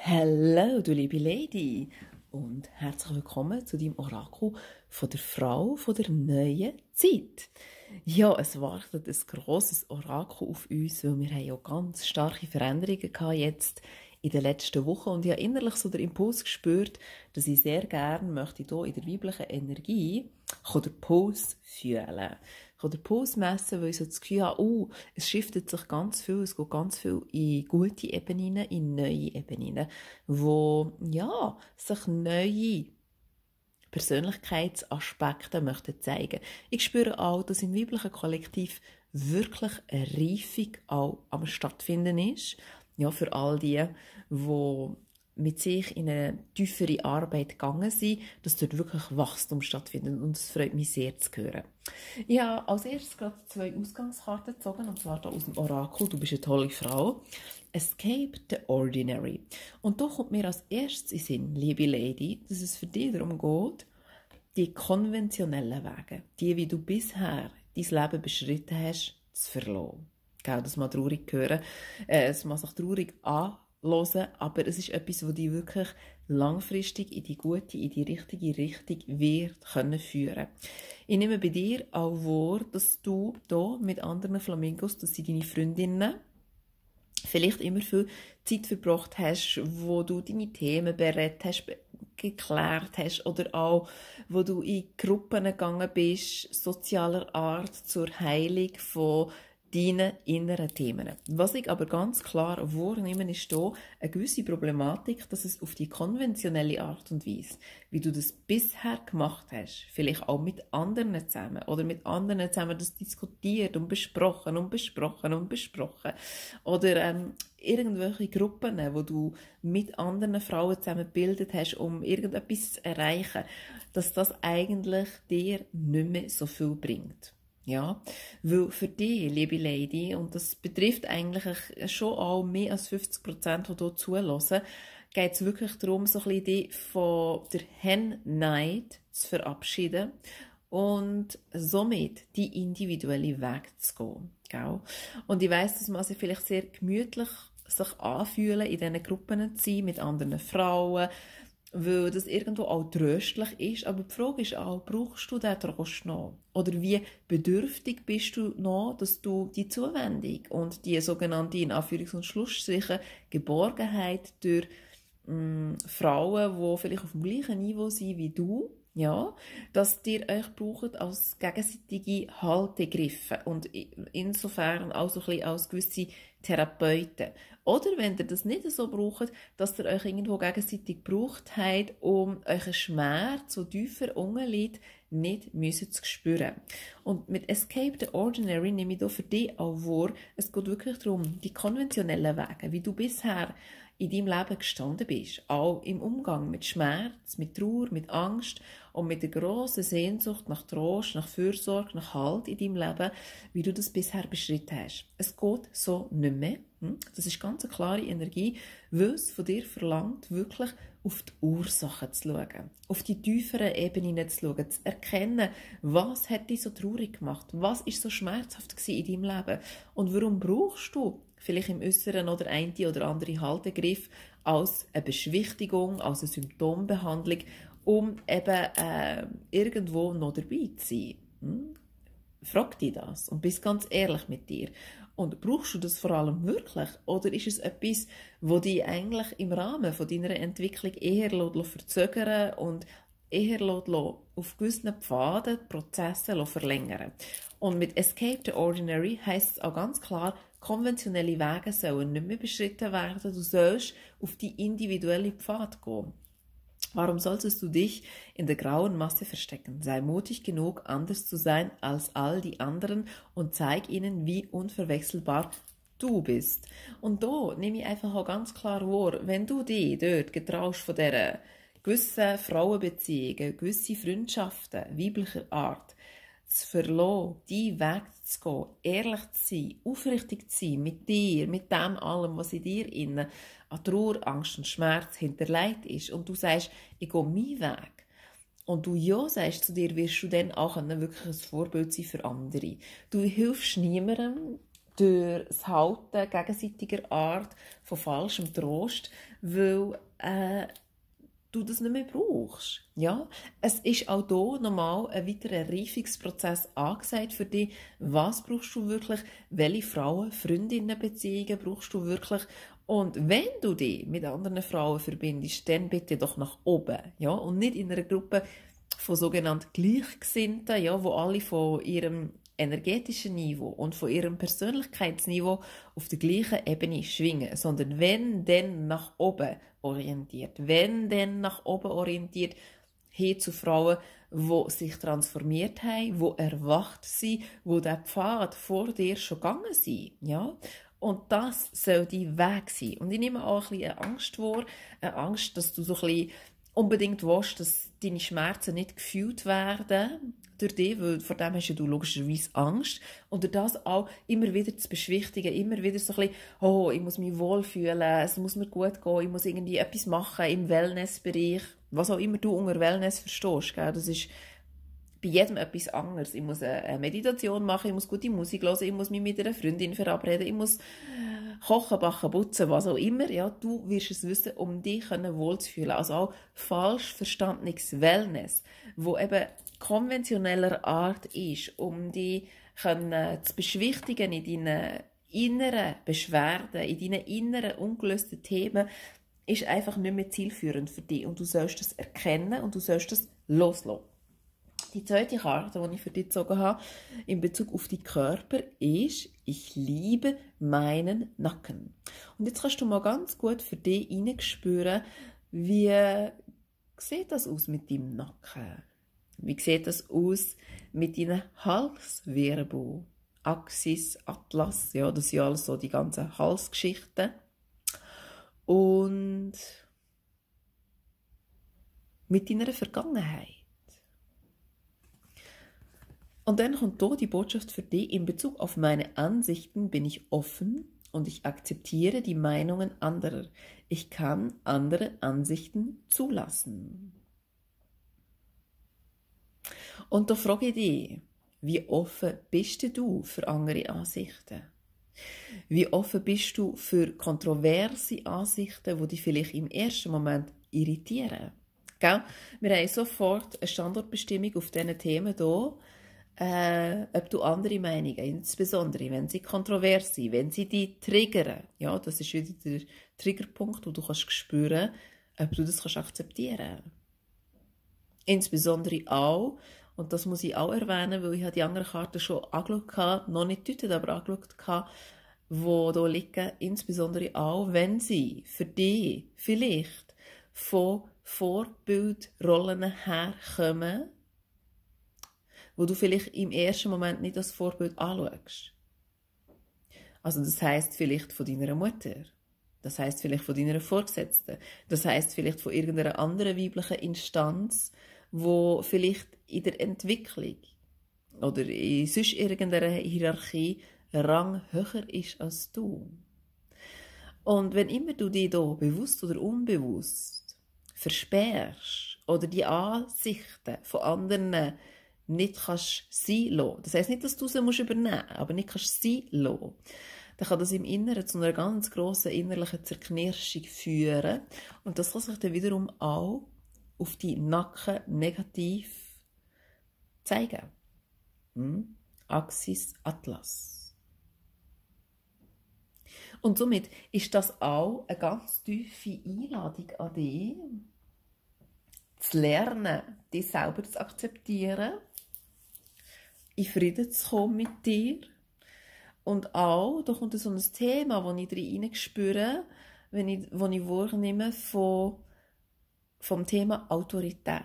Hallo, du liebe Lady, und herzlich willkommen zu deinem Orakel von der Frau von der neuen Zeit. Ja, es wartet ein grosses Orakel auf uns, weil wir haben ja ganz starke Veränderungen gehabt jetzt in den letzten Wochen und ich habe innerlich so den Impuls gespürt, dass ich sehr gerne möchte hier in der weiblichen Energie den Puls fühlen. Ich kann den Puls messen, weil ich so das Gefühl habe, es shiftet sich ganz viel, es geht ganz viel in gute Ebenen, in neue Ebenen, wo, ja, sich neue Persönlichkeitsaspekte möchten zeigen. Ich spüre auch, dass im weiblichen Kollektiv wirklich eine Reifung auch am stattfinden ist. Ja, für all die mit sich in eine tiefere Arbeit gegangen sind, dass dort wirklich Wachstum stattfindet. Und es freut mich sehr zu hören. Ich habe als erstes gerade 2 Ausgangskarten gezogen, und zwar hier aus dem Orakel. Du bist eine tolle Frau. Escape the Ordinary. Und da kommt mir als erstes in den Sinn, liebe Lady, dass es für dich darum geht, die konventionellen Wege, die, wie du bisher dein Leben beschritten hast, zu verlassen. Gell, das mal traurig hören, es mag sich traurig anhören, aber es ist etwas, das dich wirklich langfristig in die gute, in die richtige Richtung wird können führen. Ich nehme bei dir auch wahr, dass du hier mit anderen Flamingos, das sind deine Freundinnen, vielleicht immer viel Zeit verbracht hast, wo du deine Themen berät hast, geklärt hast oder auch, wo du in Gruppen gegangen bist, sozialer Art zur Heilung von deinen inneren Themen. Was ich aber ganz klar wahrnehme, ist hier eine gewisse Problematik, dass es auf die konventionelle Art und Weise, wie du das bisher gemacht hast, vielleicht auch mit anderen zusammen oder mit anderen zusammen das diskutiert und besprochen und besprochen und besprochen oder irgendwelche Gruppen, wo du mit anderen Frauen zusammen gebildet hast, um irgendetwas zu erreichen, dass das eigentlich dir nicht mehr so viel bringt. Ja, weil für dich, liebe Lady, und das betrifft eigentlich schon auch mehr als 50%, die hier zuhören, geht es wirklich darum, so ein bisschen dich von der Hen-Neid zu verabschieden und somit die individuelle Weg zu gehen. Gell? Und ich weiss, dass man sich vielleicht sehr gemütlich sich anfühlen, in diesen Gruppen zu sein, mit anderen Frauen, weil das irgendwo auch tröstlich ist. Aber die Frage ist auch, brauchst du diesen Trost noch? Oder wie bedürftig bist du noch, dass du die Zuwendung und die sogenannte, in Anführungs- und Schlusszeichen, Geborgenheit durch Frauen, die vielleicht auf dem gleichen Niveau sind wie du, ja, dass ihr euch braucht als gegenseitige Haltegriffe und insofern auch so ein bisschen als gewisse Therapeuten. Oder wenn ihr das nicht so braucht, dass ihr euch irgendwo gegenseitig gebraucht habt, um euren Schmerz, der tiefer unten liegt, nicht zu spüren. Und mit Escape the Ordinary nehme ich hier für dich auch wahr, es geht wirklich darum, die konventionellen Wege, wie du bisher in deinem Leben gestanden bist, auch im Umgang mit Schmerz, mit Trauer, mit Angst und mit der grossen Sehnsucht nach Trost, nach Fürsorge, nach Halt in deinem Leben, wie du das bisher beschritten hast. Es geht so nicht mehr. Das ist ganz eine klare Energie, weil es von dir verlangt, wirklich auf die Ursachen zu schauen, auf die tieferen Ebenen zu schauen, zu erkennen, was hat dich so traurig gemacht, was ist so schmerzhaft gewesen in deinem Leben und warum brauchst du vielleicht im Äußeren oder eine oder andere Haltegriff als eine Beschwichtigung, als eine Symptombehandlung, um eben irgendwo noch dabei zu sein. Frag dich das und bist ganz ehrlich mit dir. Und brauchst du das vor allem wirklich? Oder ist es etwas, das dich eigentlich im Rahmen von deiner Entwicklung eher verzögern und eher auf gewissen Pfaden die Prozesse verlängern? Und mit Escape the Ordinary heisst es auch ganz klar, konventionelle Wege sollen nicht mehr beschritten werden. Du sollst auf die individuelle Pfad gehen. Warum solltest du dich in der grauen Masse verstecken? Sei mutig genug, anders zu sein als all die anderen und zeig ihnen, wie unverwechselbar du bist. Und da nehme ich einfach auch ganz klar wahr, wenn du dich dort getraust von dieser gewissen Frauenbeziehungen, gewisse Freundschaften weiblicher Art zu verlassen, deinen Weg zu gehen, ehrlich zu sein, aufrichtig zu sein mit dir, mit dem allem, was in dir innen an Trauer, Angst und Schmerz hinterlegt ist und du sagst, ich gehe meinen Weg und du ja sagst zu dir, wirst du dann auch wirklich ein Vorbild sein für andere. Du hilfst niemandem, durch das Halten gegenseitiger Art von falschem Trost, weil du das nicht mehr brauchst. Ja? Es ist auch hier nochmal ein weiterer Reifungsprozess angesagt für dich. Was brauchst du wirklich? Welche Frauen, Freundinnenbeziehungen brauchst du wirklich? Und wenn du dich mit anderen Frauen verbindest, dann bitte doch nach oben. Ja? Und nicht in einer Gruppe von sogenannten Gleichgesinnten, ja, wo alle von ihrem energetischen Niveau und von ihrem Persönlichkeitsniveau auf der gleichen Ebene schwingen, sondern wenn dann nach oben orientiert, wenn dann nach oben orientiert, hin zu Frauen, die sich transformiert haben, die erwacht sind, die den Pfad vor dir schon gegangen sind, ja. Und das soll dein Weg sein. Und ich nehme auch ein bisschen eine Angst vor, eine Angst, dass du so ein bisschen unbedingt willst, dass deine Schmerzen nicht gefühlt werden durch dich, weil vor dem hast du logischerweise Angst. Und durch das auch immer wieder zu beschwichtigen, immer wieder so ein bisschen, oh, ich muss mich wohlfühlen, es muss mir gut gehen, ich muss irgendwie etwas machen im Wellnessbereich, was auch immer du unter Wellness verstehst, gell? Das ist bei jedem etwas anderes. Ich muss eine Meditation machen, ich muss gute Musik hören, ich muss mich mit einer Freundin verabreden, ich muss kochen, backen, putzen, was auch immer. Ja, du wirst es wissen, um dich wohlzufühlen. Also auch falsch verstandenes Wellness, wo eben konventioneller Art ist, um dich zu beschwichtigen in deinen inneren Beschwerden, in deinen inneren ungelösten Themen, ist einfach nicht mehr zielführend für dich. Und du sollst das erkennen und du sollst das loslassen. Die zweite Karte, die ich für dich gezogen habe, in Bezug auf die Körper, ist, ich liebe meinen Nacken. Und jetzt kannst du mal ganz gut für dich hineinspüren, wie sieht das aus mit deinem Nacken? Wie sieht das aus mit deinen Halswirbel? Axis, Atlas, ja, das sind alles so die ganzen Halsgeschichten. Und mit deiner Vergangenheit. Und dann kommt hier die Botschaft für dich, in Bezug auf meine Ansichten bin ich offen und ich akzeptiere die Meinungen anderer. Ich kann andere Ansichten zulassen. Und da frage ich dich, wie offen bist du für andere Ansichten? Wie offen bist du für kontroverse Ansichten, die dich vielleicht im ersten Moment irritieren? Gell? Wir haben sofort eine Standortbestimmung auf diesen Themen hier. Ob du andere Meinungen, insbesondere wenn sie kontrovers sind, wenn sie dich triggern, ja, das ist wieder der Triggerpunkt, wo du kannst spüren, ob du das kannst akzeptieren. Insbesondere auch, und das muss ich auch erwähnen, weil ich die anderen Karten schon angeschaut habe, noch nicht deutet, aber angeschaut habe, wo da liegen, insbesondere auch, wenn sie für dich vielleicht von Vorbildrollen herkommen, wo du vielleicht im ersten Moment nicht als Vorbild anschaust. Also das heisst vielleicht von deiner Mutter, das heisst vielleicht von deiner Vorgesetzten, das heisst vielleicht von irgendeiner anderen weiblichen Instanz, wo vielleicht in der Entwicklung oder in sonst irgendeiner Hierarchie Rang höher ist als du. Und wenn immer du dich da bewusst oder unbewusst versperrst oder die Ansichten von anderen nicht kannst sein lassen. Das heisst nicht, dass du sie übernehmen musst, aber nicht kannst sein lassen. Dann kann das im Inneren zu einer ganz grossen innerlichen Zerknirschung führen. Und das kann sich dann wiederum auch auf die Nacken negativ zeigen. Axis Atlas. Und somit ist das auch eine ganz tiefe Einladung an dich, zu lernen, dich selber zu akzeptieren, in Frieden zu kommen mit dir. Und auch, da kommt so ein Thema, das ich drin spüre, wo ich wahrnehme vom Thema Autorität.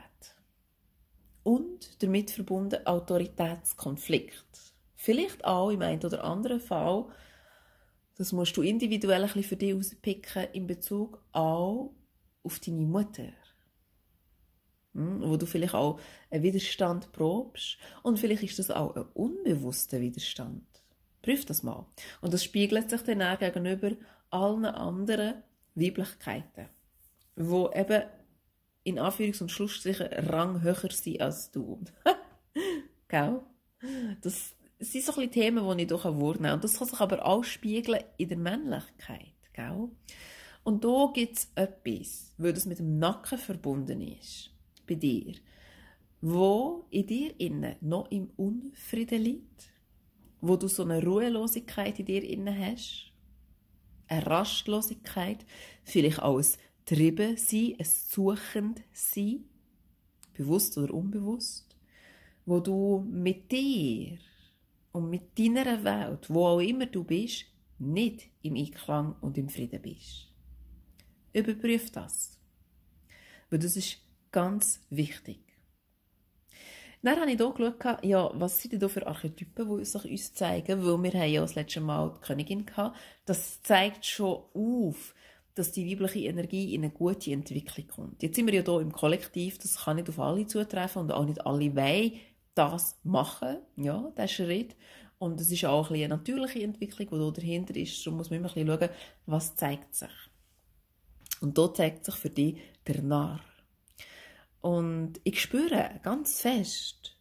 Und damit verbunden Autoritätskonflikt. Vielleicht auch im einen oder anderen Fall, das musst du individuell ein bisschen für dich herauspicken, in Bezug auch auf deine Mutter. Wo du vielleicht auch einen Widerstand probst. Und vielleicht ist das auch ein unbewusster Widerstand. Prüf das mal. Und das spiegelt sich dann auch gegenüber allen anderen Weiblichkeiten, die eben in Anführungs- und Schlussstrichen Rang höher sind als du. Gell? Das es sind so ein bisschen Themen, die ich hier wahrnehme kann. Und das kann sich aber auch spiegeln in der Männlichkeit, gell? Und da gibt es etwas, weil das mit dem Nacken verbunden ist, bei dir, wo in dir innen noch im Unfrieden liegt, wo du so eine Ruhelosigkeit in dir innen hast, eine Rastlosigkeit, vielleicht auch ein Treiben-Sein, ein Suchend-Sein, bewusst oder unbewusst, wo du mit dir und mit deiner Welt, wo auch immer du bist, nicht im Einklang und im Frieden bist. Überprüf das. Weil das ist ganz wichtig. Dann habe ich hier geschaut, ja, was sind denn da für Archetypen, die sich uns zeigen, weil wir haben ja das letzte Mal die Königin gehabt. Das zeigt schon auf, dass die weibliche Energie in eine gute Entwicklung kommt. Jetzt sind wir ja hier im Kollektiv, das kann nicht auf alle zutreffen und auch nicht alle wollen das machen, ja, der Schritt. Und es ist auch eine natürliche Entwicklung, die da dahinter ist. Darum muss man immer ein bisschen schauen, was zeigt sich. Und da zeigt sich für dich der Narr. Und ich spüre ganz fest,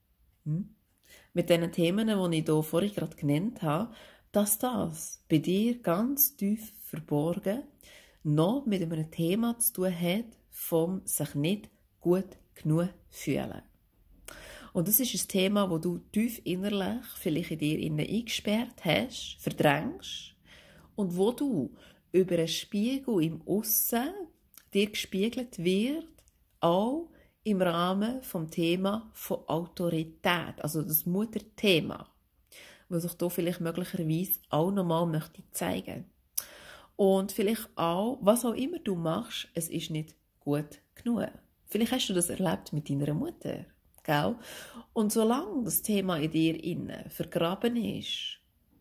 mit den Themen, die ich hier vorhin gerade genannt habe, dass das bei dir ganz tief verborgen noch mit einem Thema zu tun hat, vom sich nicht gut genug fühlen. Und das ist ein Thema, das du tief innerlich vielleicht in dir innen eingesperrt hast, verdrängst und wo du über einen Spiegel im Aussen dir gespiegelt wird, auch im Rahmen vom Thema von Autorität, also das Mutterthema, was sich hier vielleicht möglicherweise auch nochmal möchte zeigen. Und vielleicht auch, was auch immer du machst, es ist nicht gut genug. Vielleicht hast du das erlebt mit deiner Mutter, gell? Und solange das Thema in dir innen vergraben ist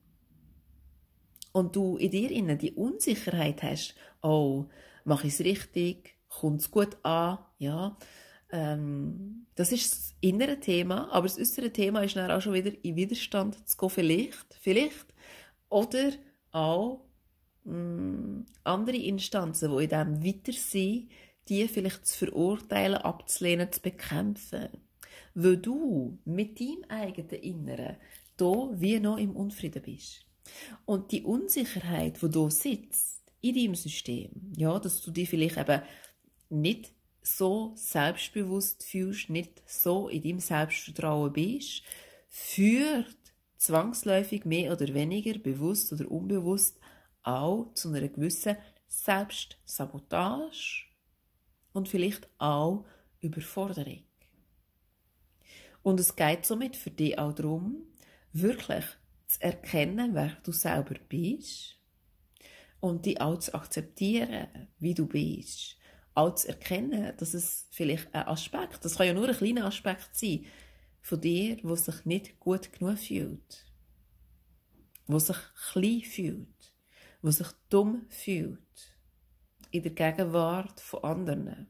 und du in dir innen die Unsicherheit hast, oh, mache ich es richtig, kommt es gut an, ja, das ist das innere Thema, aber das äußere Thema ist dann auch schon wieder in Widerstand zu gehen, vielleicht, oder auch andere Instanzen, die in diesem Weitersein, die vielleicht zu verurteilen, abzulehnen, zu bekämpfen. Weil du mit deinem eigenen Inneren hier wie noch im Unfrieden bist. Und die Unsicherheit, die hier sitzt, in deinem System, ja, dass du dich vielleicht eben nicht so selbstbewusst fühlst, nicht so in deinem Selbstvertrauen bist, führt zwangsläufig mehr oder weniger, bewusst oder unbewusst, auch zu einer gewissen Selbstsabotage und vielleicht auch Überforderung. Und es geht somit für dich auch darum, wirklich zu erkennen, wer du selber bist und dich auch zu akzeptieren, wie du bist. Auch zu erkennen, dass es vielleicht ein Aspekt, das kann ja nur ein kleiner Aspekt sein, von dir, der sich nicht gut genug fühlt, der sich klein fühlt, der sich dumm fühlt, in der Gegenwart von anderen.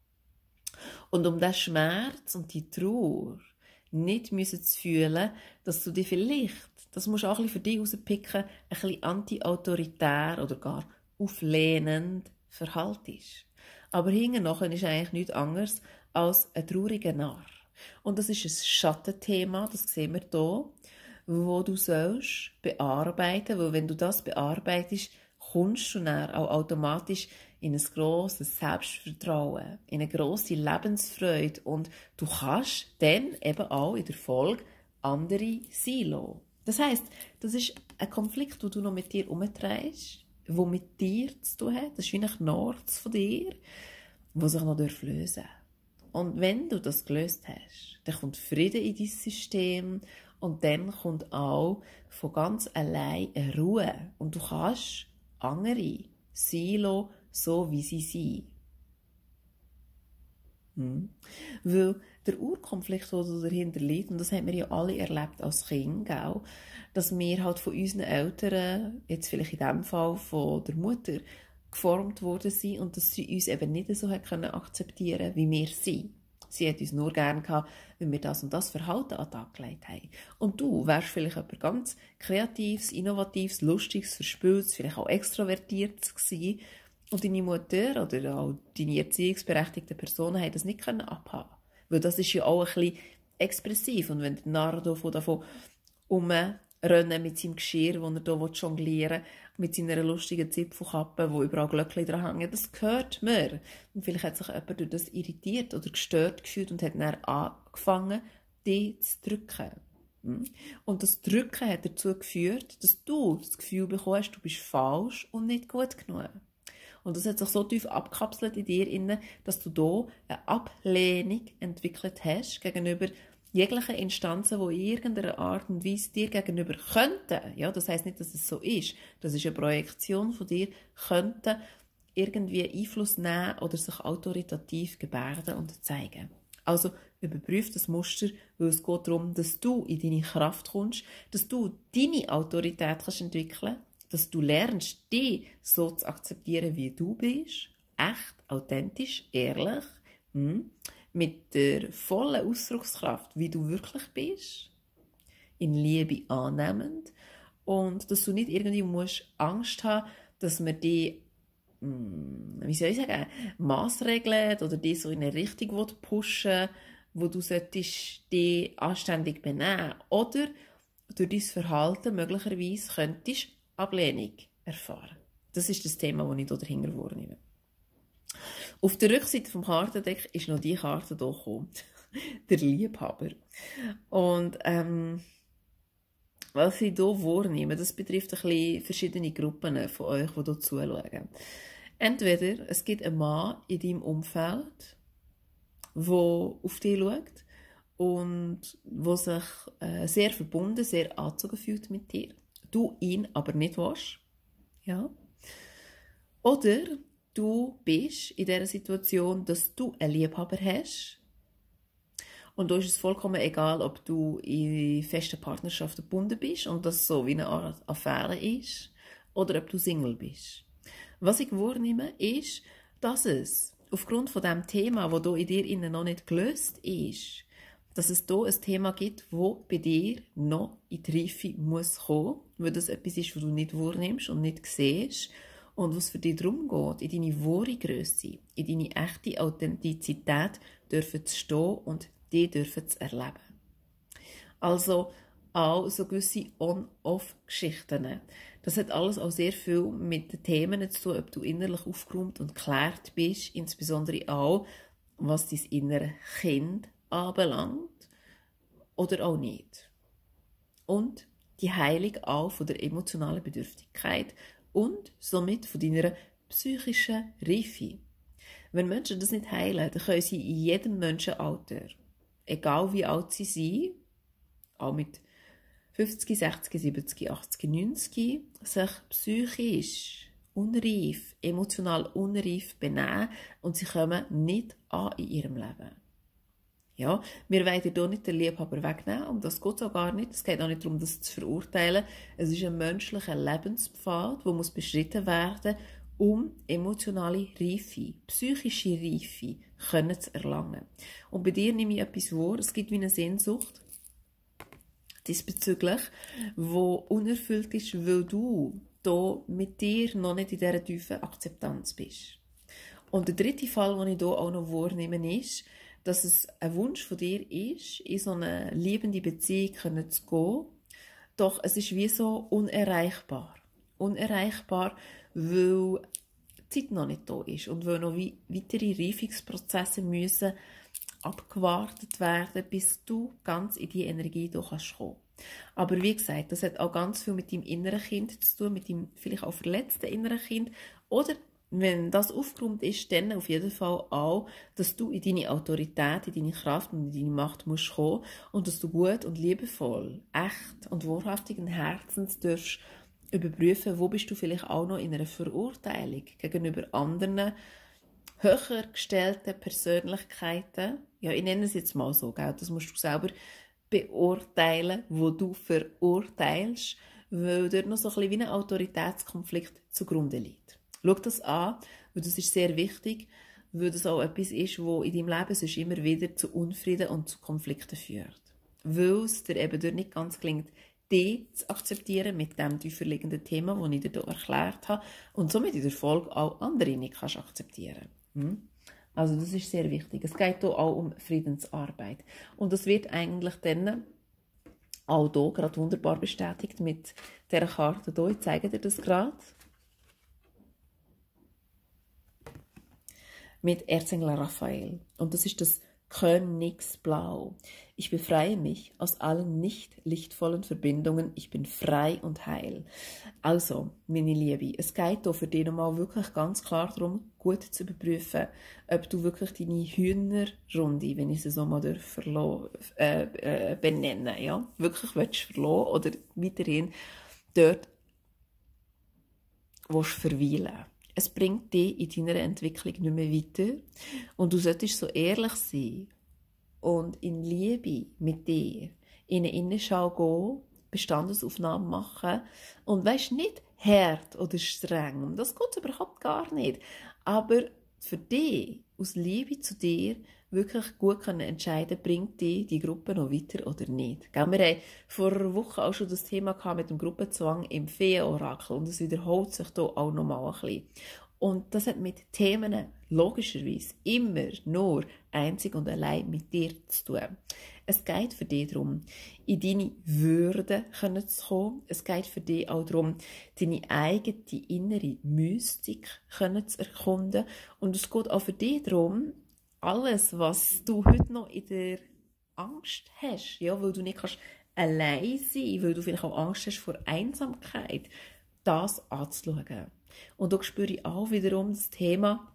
Und um diesen Schmerz und die Trauer nicht zu fühlen, dass du dich vielleicht, das musst du auch ein bisschen für dich rauspicken, ein bisschen anti-autoritär oder gar auflehnend verhaltest. Aber hinten nachher ist eigentlich nichts anderes als ein trauriger Narr. Und das ist ein Schattenthema, das sehen wir hier, wo du sollst bearbeiten, weil wenn du das bearbeitest, kommst du dann auch automatisch in ein grosses Selbstvertrauen, in eine grosse Lebensfreude und du kannst dann eben auch in der Folge andere sein lassen. Das heisst, das ist ein Konflikt, den du noch mit dir herumträgst, der mit dir zu tun hat. Das ist wie ein Knorz von dir, der sich noch lösen darf. Und wenn du das gelöst hast, dann kommt Frieden in dein System und dann kommt auch von ganz allein eine Ruhe. Und du kannst andere sein lassen, so wie sie sind. Weil der Urkonflikt, der dahinter liegt, und das haben wir ja alle erlebt als Kind, gell? Dass wir halt von unseren Eltern, jetzt vielleicht in diesem Fall von der Mutter, geformt worden sind und dass sie uns eben nicht so akzeptieren können, wie wir sind. Sie hat uns nur gerne gehabt, wenn wir das und das Verhalten an den Tag gelegt haben. Und du wärst vielleicht jemand ganz Kreatives, Innovatives, Lustiges, Verspieltes, vielleicht auch Extrovertiertes gewesen. Und deine Mutter oder auch deine erziehungsberechtigten Personen haben das nicht abhaben können. Weil das ist ja auch ein bisschen expressiv. Und wenn der Narr davon rumrennen mit seinem Geschirr, das er hier jonglieren will, mit seiner lustigen Zipfelkappe, wo überall Glöckchen dran hängen. Das gehört mir. Und vielleicht hat sich jemand durch das irritiert oder gestört gefühlt und hat dann angefangen, dich zu drücken. Und das Drücken hat dazu geführt, dass du das Gefühl bekommst, du bist falsch und nicht gut genug. Und das hat sich so tief abgekapselt in dir, dass du hier eine Ablehnung entwickelt hast gegenüber jeglichen Instanzen, die in irgendeiner Art und Weise dir gegenüber könnten, ja, das heisst nicht, dass es so ist, das ist eine Projektion von dir, könnten irgendwie Einfluss nehmen oder sich autoritativ gebärden und zeigen. Also überprüf das Muster, weil es geht darum, dass du in deine Kraft kommst, dass du deine Autorität kannst entwickeln, dass du lernst, dich so zu akzeptieren, wie du bist, echt, authentisch, ehrlich, mit der vollen Ausdruckskraft, wie du wirklich bist, in Liebe annehmend und dass du nicht irgendwie musst Angst haben, dass man die wie soll ich sagen, Massregeln oder die so in eine Richtung pushen, wo du solltest dich anständig benehmen oder durch dein Verhalten möglicherweise könntest Ablehnung erfahren. Das ist das Thema, das ich hier dahinter vornehme. Auf der Rückseite vom Kartendeck ist noch die Karte hier gekommen. Der Liebhaber. Und was ich hier vornehme, das betrifft ein bisschen verschiedene Gruppen von euch, die hier zuschauen. Entweder es gibt einen Mann in deinem Umfeld, der auf dich schaut und der sich sehr verbunden, sehr angezogen fühlt mit dir. Du ihn aber nicht willst. Ja. Oder du bist in dieser Situation, dass du einen Liebhaber hast. Und da ist es vollkommen egal, ob du in festen Partnerschaften gebunden bist und das so wie eine Art Affäre ist, oder ob du Single bist. Was ich wahrnehme, ist, dass es aufgrund von dem Thema, das hier in dir innen noch nicht gelöst ist, dass es hier ein Thema gibt, das bei dir noch in die Reife muss kommen, weil das etwas ist, was du nicht wahrnimmst und nicht siehst und was für dich darum geht, in deine wahre Grösse, in deine echte Authentizität dürfen zu stehen und die dürfen zu erleben. Also auch so gewisse On-Off-Geschichten. Das hat alles auch sehr viel mit den Themen zu tun, ob du innerlich aufgeräumt und geklärt bist, insbesondere auch, was dein innere Kind anbelangt oder auch nicht. Und die Heilung auch von der emotionalen Bedürftigkeit und somit von deiner psychischen Reife. Wenn Menschen das nicht heilen, dann können sie in jedem Menschenalter, egal wie alt sie sind, auch mit 50, 60, 70, 80, 90, sich psychisch unreif, emotional unreif benehmen und sie kommen nicht an in ihrem Leben. Ja, wir wollen hier nicht den Liebhaber wegnehmen, um das geht es auch gar nicht. Es geht auch nicht darum, das zu verurteilen. Es ist ein menschlicher Lebenspfad, der beschritten werden muss, um emotionale Reife, psychische Reife können zu erlangen. Und bei dir nehme ich etwas vor, es gibt wie eine Sehnsucht diesbezüglich, wo unerfüllt ist, weil du da mit dir noch nicht in dieser tiefen Akzeptanz bist. Und der dritte Fall, den ich hier auch noch wahrnehme, ist, dass es ein Wunsch von dir ist, in so eine liebende Beziehung zu gehen, doch es ist wie so unerreichbar. Unerreichbar, weil die Zeit noch nicht da ist und weil noch weitere Reifungsprozesse müssen abgewartet werden, bis du ganz in diese Energie kommen kannst. Aber wie gesagt, das hat auch ganz viel mit deinem inneren Kind zu tun, mit deinem vielleicht auch verletzten inneren Kind. Oder wenn das aufgeräumt ist, dann auf jeden Fall auch, dass du in deine Autorität, in deine Kraft und in deine Macht musst kommen und dass du gut und liebevoll, echt und wahrhaftigen Herzens darfst überprüfen, wo bist du vielleicht auch noch in einer Verurteilung gegenüber anderen höher gestellten Persönlichkeiten. Ja, ich nenne es jetzt mal so, gell? Das musst du selber beurteilen, wo du verurteilst, weil dort noch so ein bisschen wie ein Autoritätskonflikt zugrunde liegt. Schau das an, weil das ist sehr wichtig, weil das auch etwas ist, was in deinem Leben sonst immer wieder zu Unfrieden und zu Konflikten führt. Weil es dir eben dort nicht ganz gelingt, die zu akzeptieren mit dem tieferliegenden Thema, das ich dir hier erklärt habe und somit in der Folge auch andere nicht kannst akzeptieren. Also das ist sehr wichtig. Es geht hier auch um Friedensarbeit. Und das wird eigentlich dann Auch hier gerade wunderbar bestätigt mit dieser Karte hier. Ich zeige dir das gerade. Mit Erzengel Raphael. Und das ist das Königsblau. Ich befreie mich aus allen nicht lichtvollen Verbindungen. Ich bin frei und heil. Also, meine Liebe, es geht hier für dich nochmal wirklich ganz klar darum, gut zu überprüfen, ob du wirklich deine Hühnerrunde, wenn ich sie so mal benennen, ja, wirklich willst verlassen oder weiterhin dort willst verweilen. Es bringt dich in deiner Entwicklung nicht mehr weiter und du solltest so ehrlich sein und in Liebe mit dir in eine Innenschau gehen, Bestandesaufnahmen machen und weisst nicht hart oder streng, um das geht es überhaupt gar nicht, aber für dich, aus Liebe zu dir, wirklich gut können entscheiden, bringt die Gruppe noch weiter oder nicht. Wir haben vor einer Woche auch schon das Thema mit dem Gruppenzwang im Feenorakel und es wiederholt sich hier auch nochmal ein bisschen. Und das hat mit Themen logischerweise immer nur einzig und allein mit dir zu tun. Es geht für dich darum, in deine Würde zu kommen. Es geht für dich auch darum, deine eigene innere Mystik zu erkunden. Und es geht auch für dich darum, alles, was du heute noch in der Angst hast, ja, weil du nicht kannst allein sein, weil du vielleicht auch Angst hast vor Einsamkeit, das anzuschauen. Und da spüre ich auch wiederum das Thema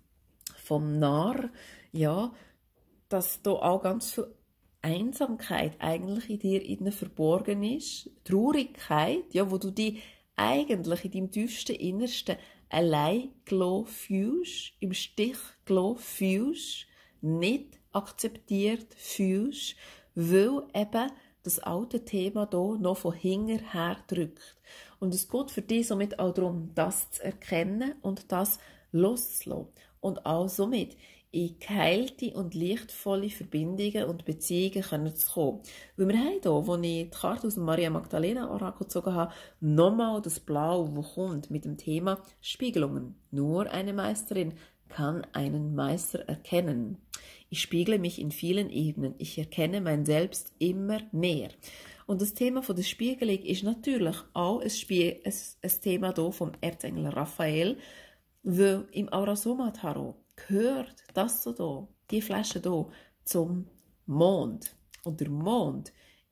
vom Narr, ja, dass da auch ganz viel Einsamkeit eigentlich in dir innen verborgen ist, Traurigkeit, ja, wo du dich eigentlich in deinem tiefsten Innersten allein gelassen fühlst, im Stich gelassen fühlst, nicht akzeptiert fühlst, weil eben das alte Thema hier noch von hinten her drückt. Und es geht für dich somit auch darum, das zu erkennen und das loszulassen. Und auch somit in geheilte und lichtvolle Verbindungen und Beziehungen zu kommen. Weil wir haben hier, als ich die Karte aus dem Maria Magdalena Orakel gezogen habe, nochmal das Blau, das kommt mit dem Thema Spiegelungen. Nur eine Meisterin kann einen Meister erkennen. Ich spiegle mich in vielen Ebenen. Ich erkenne mein Selbst immer mehr. Und das Thema von der Spiegelung ist natürlich auch ein Thema hier vom Erzengel Raphael, weil im Aurasoma Tarot gehört das so hier, die Flasche hier, zum Mond. Und der Mond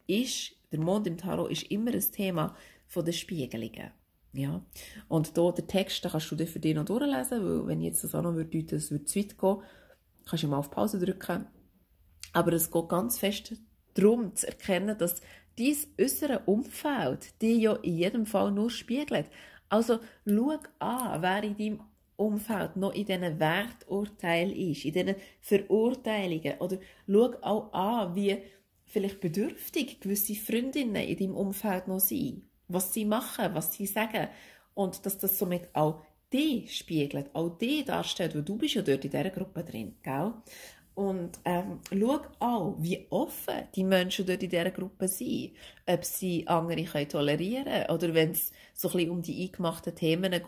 im Tarot ist immer ein Thema von den Spiegelungen. Ja. Und hier der Text, den kannst du dir für dich noch durchlesen, weil wenn ich jetzt das auch noch deuten würde, es würde zu weit gehen, kannst du mal auf Pause drücken. Aber es geht ganz fest darum zu erkennen, dass dein äußere Umfeld dich ja in jedem Fall nur spiegelt. Also schau an, wer in deinem Umfeld noch in diesen Werturteilen ist, in diesen Verurteilungen. Oder schau auch an, wie vielleicht bedürftig gewisse Freundinnen in deinem Umfeld noch sind. Was sie machen, was sie sagen. Und dass das somit auch dich spiegelt, auch dich darstellt, weil du bist ja dort in dieser Gruppe drin, gell? Und schau auch, wie offen die Menschen dort in dieser Gruppe sind. Ob sie andere tolerieren können oder wenn es so ein bisschen um die eingemachten Themen geht,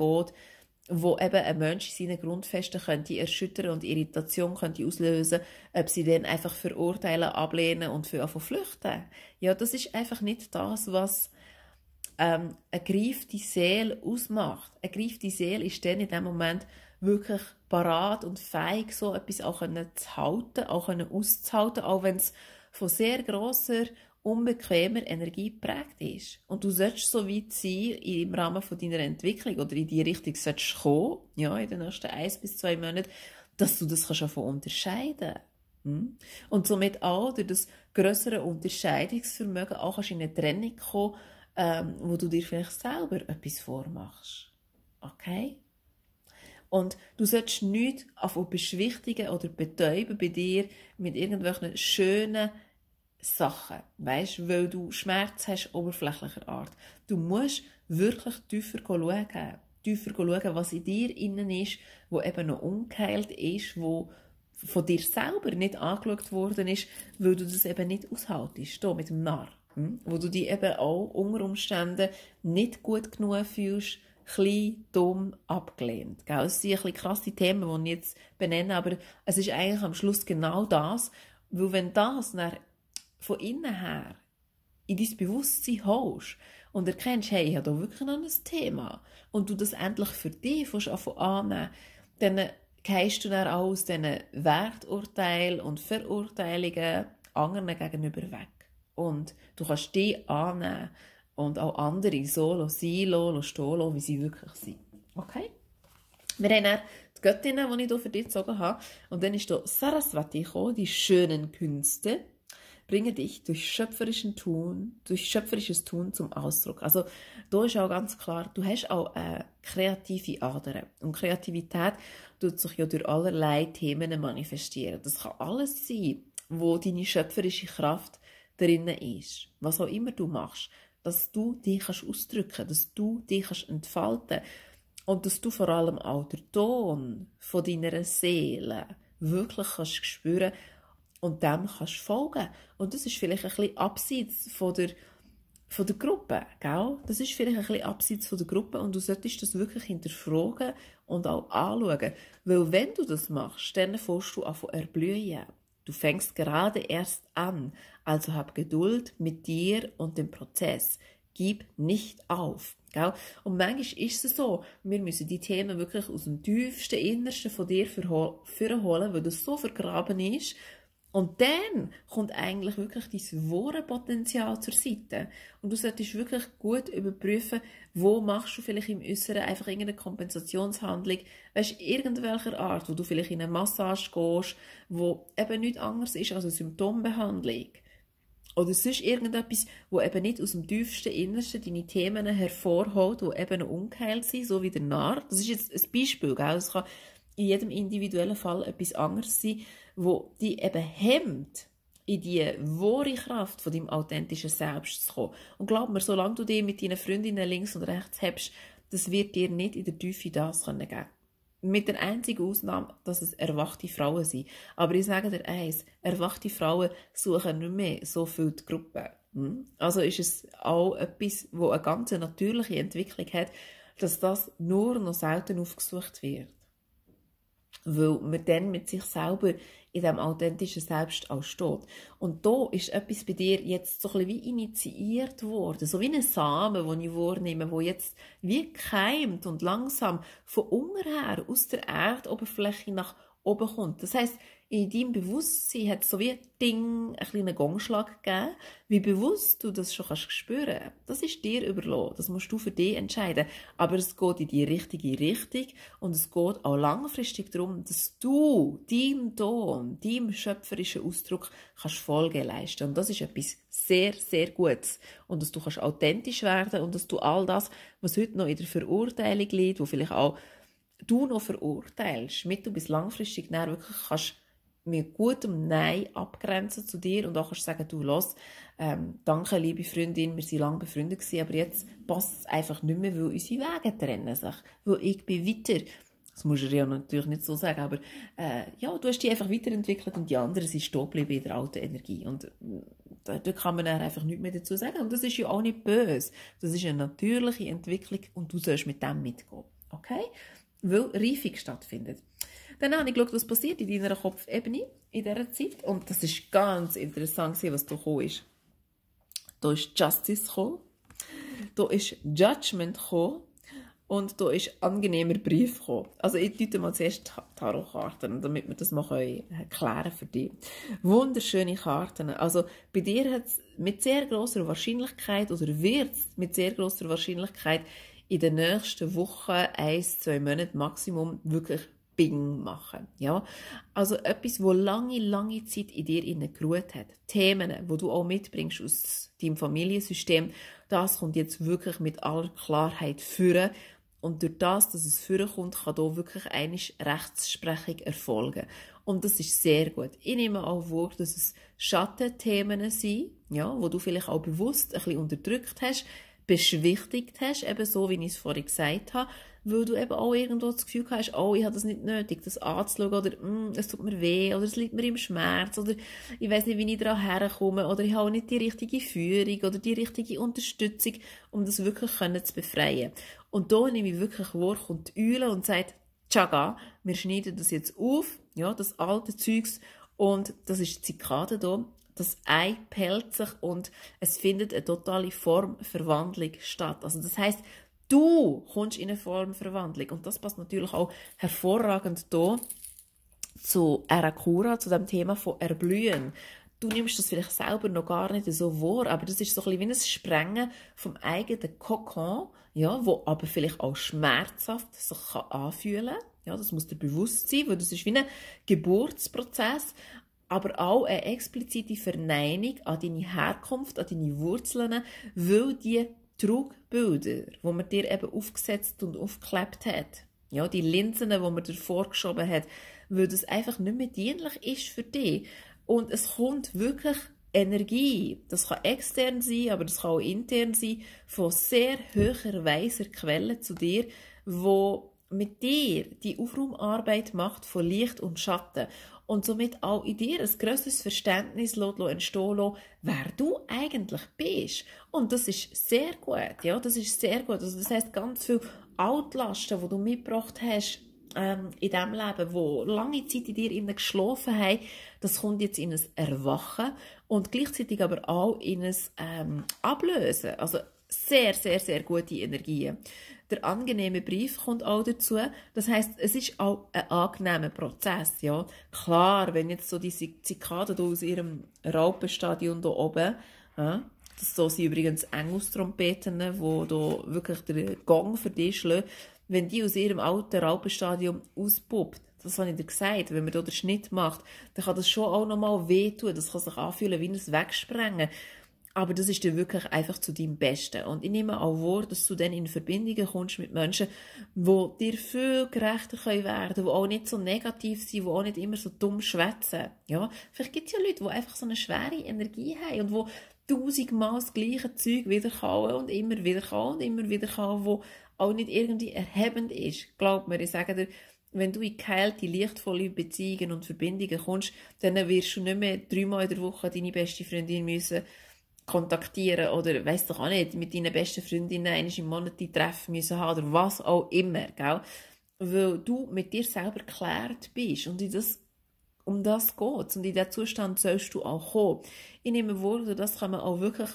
wo eben ein Mensch seine Grundfesten könnte erschüttern und Irritation könnte auslösen, ob sie dann einfach verurteilen, ablehnen und für flüchten. Ja, das ist einfach nicht das, was eine gereifte Seele ausmacht. Eine gereifte Seele ist dann in dem Moment wirklich parat und fähig, so etwas auch zu halten, auch auszuhalten, auch wenn es von sehr grosser, unbequemer Energie geprägt ist. Und du solltest so weit sein im Rahmen von deiner Entwicklung oder in die Richtung solltest kommen, ja, in den nächsten 1 bis 2 Monaten, dass du das davon unterscheiden kannst. Und somit auch durch das grössere Unterscheidungsvermögen auch in eine Trennung kommen, wo du dir vielleicht selber etwas vormachst. Okay? Und du solltest nichts beschwichtigen oder betäuben bei dir mit irgendwelchen schönen Sachen, weißt, weil du Schmerz hast oberflächlicher Art. Du musst wirklich tiefer schauen, was in dir innen ist, wo eben noch ungeheilt ist, wo von dir selber nicht angeschaut worden ist, weil du das eben nicht aushaltest, hier mit dem Narr. Wo du dich eben auch unter Umständen nicht gut genug fühlst, klein, dumm, abgelehnt. Gell? Es sind ein bisschen krasse Themen, die ich jetzt benenne, aber es ist eigentlich am Schluss genau das, weil wenn das dann von innen her in dein Bewusstsein holst und erkennst, hey, ich habe da wirklich noch ein Thema und du das endlich für dich annehmen, dann gehst du dann auch aus diesen Werturteilen und Verurteilungen anderen gegenüber weg. Und du kannst dich annehmen und auch andere so sein lassen, stehen lassen, wie sie wirklich sind. Okay? Wir haben dann die Göttinnen, die ich hier für dich gezogen habe. Und dann ist hier Saraswati gekommen, die schönen Künste bringen dich durch schöpferisches Tun zum Ausdruck. Also da ist auch ganz klar, du hast auch eine kreative Ader. Und Kreativität tut sich ja durch allerlei Themen manifestieren. Das kann alles sein, wo deine schöpferische Kraft drinnen ist. Was auch immer du machst, dass du dich ausdrücken kannst, dass du dich entfalten kannst. Und dass du vor allem auch den Ton von deiner Seele wirklich kannst spüren und dem kannst folgen. Und das ist vielleicht ein bisschen abseits von der Gruppe, gell? Das ist vielleicht ein bisschen abseits von der Gruppe und du solltest das wirklich hinterfragen und auch anschauen. Weil wenn du das machst, dann fängst du an zu erblühen. Du fängst gerade erst an, also hab Geduld mit dir und dem Prozess. Gib nicht auf. Gell? Und manchmal ist es so, wir müssen die Themen wirklich aus dem tiefsten Innersten von dir vorholen, weil das so vergraben ist. Und dann kommt eigentlich wirklich dein wahre Potenzial zur Seite. Und du solltest wirklich gut überprüfen, wo machst du vielleicht im Äußeren einfach irgendeine Kompensationshandlung, weißt, irgendwelcher Art, wo du vielleicht in eine Massage gehst, wo eben nichts anderes ist als eine Symptombehandlung. Oder sonst irgendetwas, wo eben nicht aus dem tiefsten Innersten deine Themen hervorholt, die eben noch ungeheilt sind, so wie der Narr. Das ist jetzt ein Beispiel, gell? Es kann in jedem individuellen Fall etwas anderes sein, wo die eben hemmt, in die wahre Kraft von deinem authentischen Selbst zu kommen. Und glaub mir, solange du dich mit deinen Freundinnen links und rechts hebst, das wird dir nicht in der Tiefe das geben können. Mit der einzigen Ausnahme, dass es erwachte Frauen sind. Aber ich sage dir eins, erwachte Frauen suchen nicht mehr so viel die Gruppe. Also ist es auch etwas, wo eine ganz natürliche Entwicklung hat, dass das nur noch selten aufgesucht wird. Weil man dann mit sich selber in diesem authentischen Selbst auch steht. Und da ist etwas bei dir jetzt so ein bisschen wie initiiert worden, so wie ein Samen, den ich wahrnehme, der jetzt wie keimt und langsam von unten her aus der Erdoberfläche nach oben kommt. Das heisst, in deinem Bewusstsein hat es so wie ein Ding, einen kleinen Gongschlag gegeben, wie bewusst du das schon spüren kannst. Das ist dir überlassen, das musst du für dich entscheiden. Aber es geht in die richtige Richtung und es geht auch langfristig darum, dass du deinem Ton, deinem schöpferischen Ausdruck kannst Folge leisten. Und das ist etwas sehr, sehr Gutes. Und dass du kannst authentisch werden und dass du all das, was heute noch in der Verurteilung liegt, wo vielleicht auch du noch verurteilst, mit du bis langfristig wirklich kannst mit gutem Nein abgrenzen zu dir und auch kannst sagen, du, los, danke, liebe Freundin, wir waren lange befreundet gewesen, aber jetzt passt es einfach nicht mehr, weil unsere Wege trennen sich, weil ich bin weiter. Das musst du dir ja natürlich nicht so sagen, aber ja, du hast dich einfach weiterentwickelt und die anderen sind stehen geblieben in der alten Energie und da kann man einfach nichts mehr dazu sagen und das ist ja auch nicht böse. Das ist eine natürliche Entwicklung und du sollst mit dem mitgehen, okay? Weil Reifung stattfindet. Dann habe ich geschaut, was passiert in deiner Kopfebene in dieser Zeit. Und das war ganz interessant, was da gekommen ist. Da ist Justice gekommen, da ist Judgment gekommen und da ist angenehmer Brief gekommen. Also ich deute mal zuerst Tarotkarten, damit wir das mal erklären für dich. Wunderschöne Karten. Also bei dir hat es mit sehr grosser Wahrscheinlichkeit oder wird es mit sehr grosser Wahrscheinlichkeit in den nächsten Wochen, 1-2 Monaten Maximum, wirklich Bing machen. Ja? Also etwas, wo lange, lange Zeit in dir geruht hat. Themen, die du auch mitbringst aus deinem Familiensystem, das kommt jetzt wirklich mit aller Klarheit führen. Und durch das, dass es führen kommt, kann hier wirklich eine Rechtsprechung erfolgen. Und das ist sehr gut. Ich nehme auch vor, dass es Schattenthemen sind, ja, wo du vielleicht auch bewusst ein bisschen unterdrückt hast, beschwichtigt hast, eben so, wie ich es vorhin gesagt habe, weil du eben auch irgendwo das Gefühl hast, oh, ich habe das nicht nötig, das anzuschauen, oder es tut mir weh, oder es liegt mir im Schmerz, oder ich weiss nicht, wie ich daran herkomme, oder ich habe nicht die richtige Führung oder die richtige Unterstützung, um das wirklich zu befreien. Und da nehme ich wirklich wahr, kommt die Eule und sagt, Tschagga, wir schneiden das jetzt auf, ja, das alte Zeugs, und das ist die Zikade hier. das Ei pellt sich und es findet eine totale Formverwandlung statt. Also das heisst, du kommst in eine Formverwandlung und das passt natürlich auch hervorragend hier zu Arakura, zu dem Thema von Erblühen. Du nimmst das vielleicht selber noch gar nicht so wahr, aber das ist so ein bisschen wie ein Sprengen vom eigenen Kokon, ja, wo aber vielleicht auch schmerzhaft sich anfühlen kann. Ja, das muss dir bewusst sein, weil das ist wie ein Geburtsprozess, aber auch eine explizite Verneinung an deine Herkunft, an deine Wurzeln, weil die Trugbilder, die man dir eben aufgesetzt und aufgeklebt hat, ja, die Linsen, die man dir vorgeschoben hat, weil das einfach nicht mehr dienlich ist für dich. Und es kommt wirklich Energie, das kann extern sein, aber das kann auch intern sein, von sehr hoher, weiser Quelle zu dir, wo mit dir die Aufraumarbeit macht von Licht und Schatten und somit auch in dir ein grösseres Verständnis entstehen lassen, wer du eigentlich bist. Und das ist sehr gut, ja, das ist sehr gut. Also das heisst, ganz viele Altlasten, die du mitgebracht hast, in diesem Leben, wo lange Zeit in dir geschlafen haben, das kommt jetzt in ein Erwachen und gleichzeitig aber auch in ein Ablösen. Also sehr, sehr, sehr gute Energien. Der angenehme Brief kommt auch dazu. Das heisst, es ist auch ein angenehmer Prozess. Ja. Klar, wenn jetzt so diese Zikaden aus ihrem Raupenstadion hier oben, ja, das so sind übrigens Engelstrompeten, die hier wirklich den Gong für dich schlagen, wenn die aus ihrem alten Raupenstadium auspuppt, das habe ich dir gesagt, wenn man hier den Schnitt macht, dann kann das schon auch nochmal wehtun, das kann sich anfühlen wie ein Wegsprengen. Aber das ist dir wirklich einfach zu deinem Besten. Und ich nehme auch wahr, dass du dann in Verbindungen kommst mit Menschen, die dir viel gerechter werden können, die auch nicht so negativ sind, die auch nicht immer so dumm schwätzen. Ja? Vielleicht gibt es ja Leute, die einfach so eine schwere Energie haben und die 1000-mal das gleiche Zeug wiederkauen und immer wieder kauen und immer wieder kauen, wo auch nicht irgendwie erhebend ist. Glaub mir, ich sage dir, wenn du in geheilte, lichtvolle Beziehungen und Verbindungen kommst, dann wirst du nicht mehr 3-mal in der Woche deine beste Freundin müssen kontaktieren oder weiss doch auch nicht, mit deinen besten Freundinnen einmal im Monat die Treffen müssen haben oder was auch immer, gell? Weil du mit dir selber geklärt bist und um das geht es und in diesen Zustand sollst du auch kommen. Ich nehme wahr, das kann man auch wirklich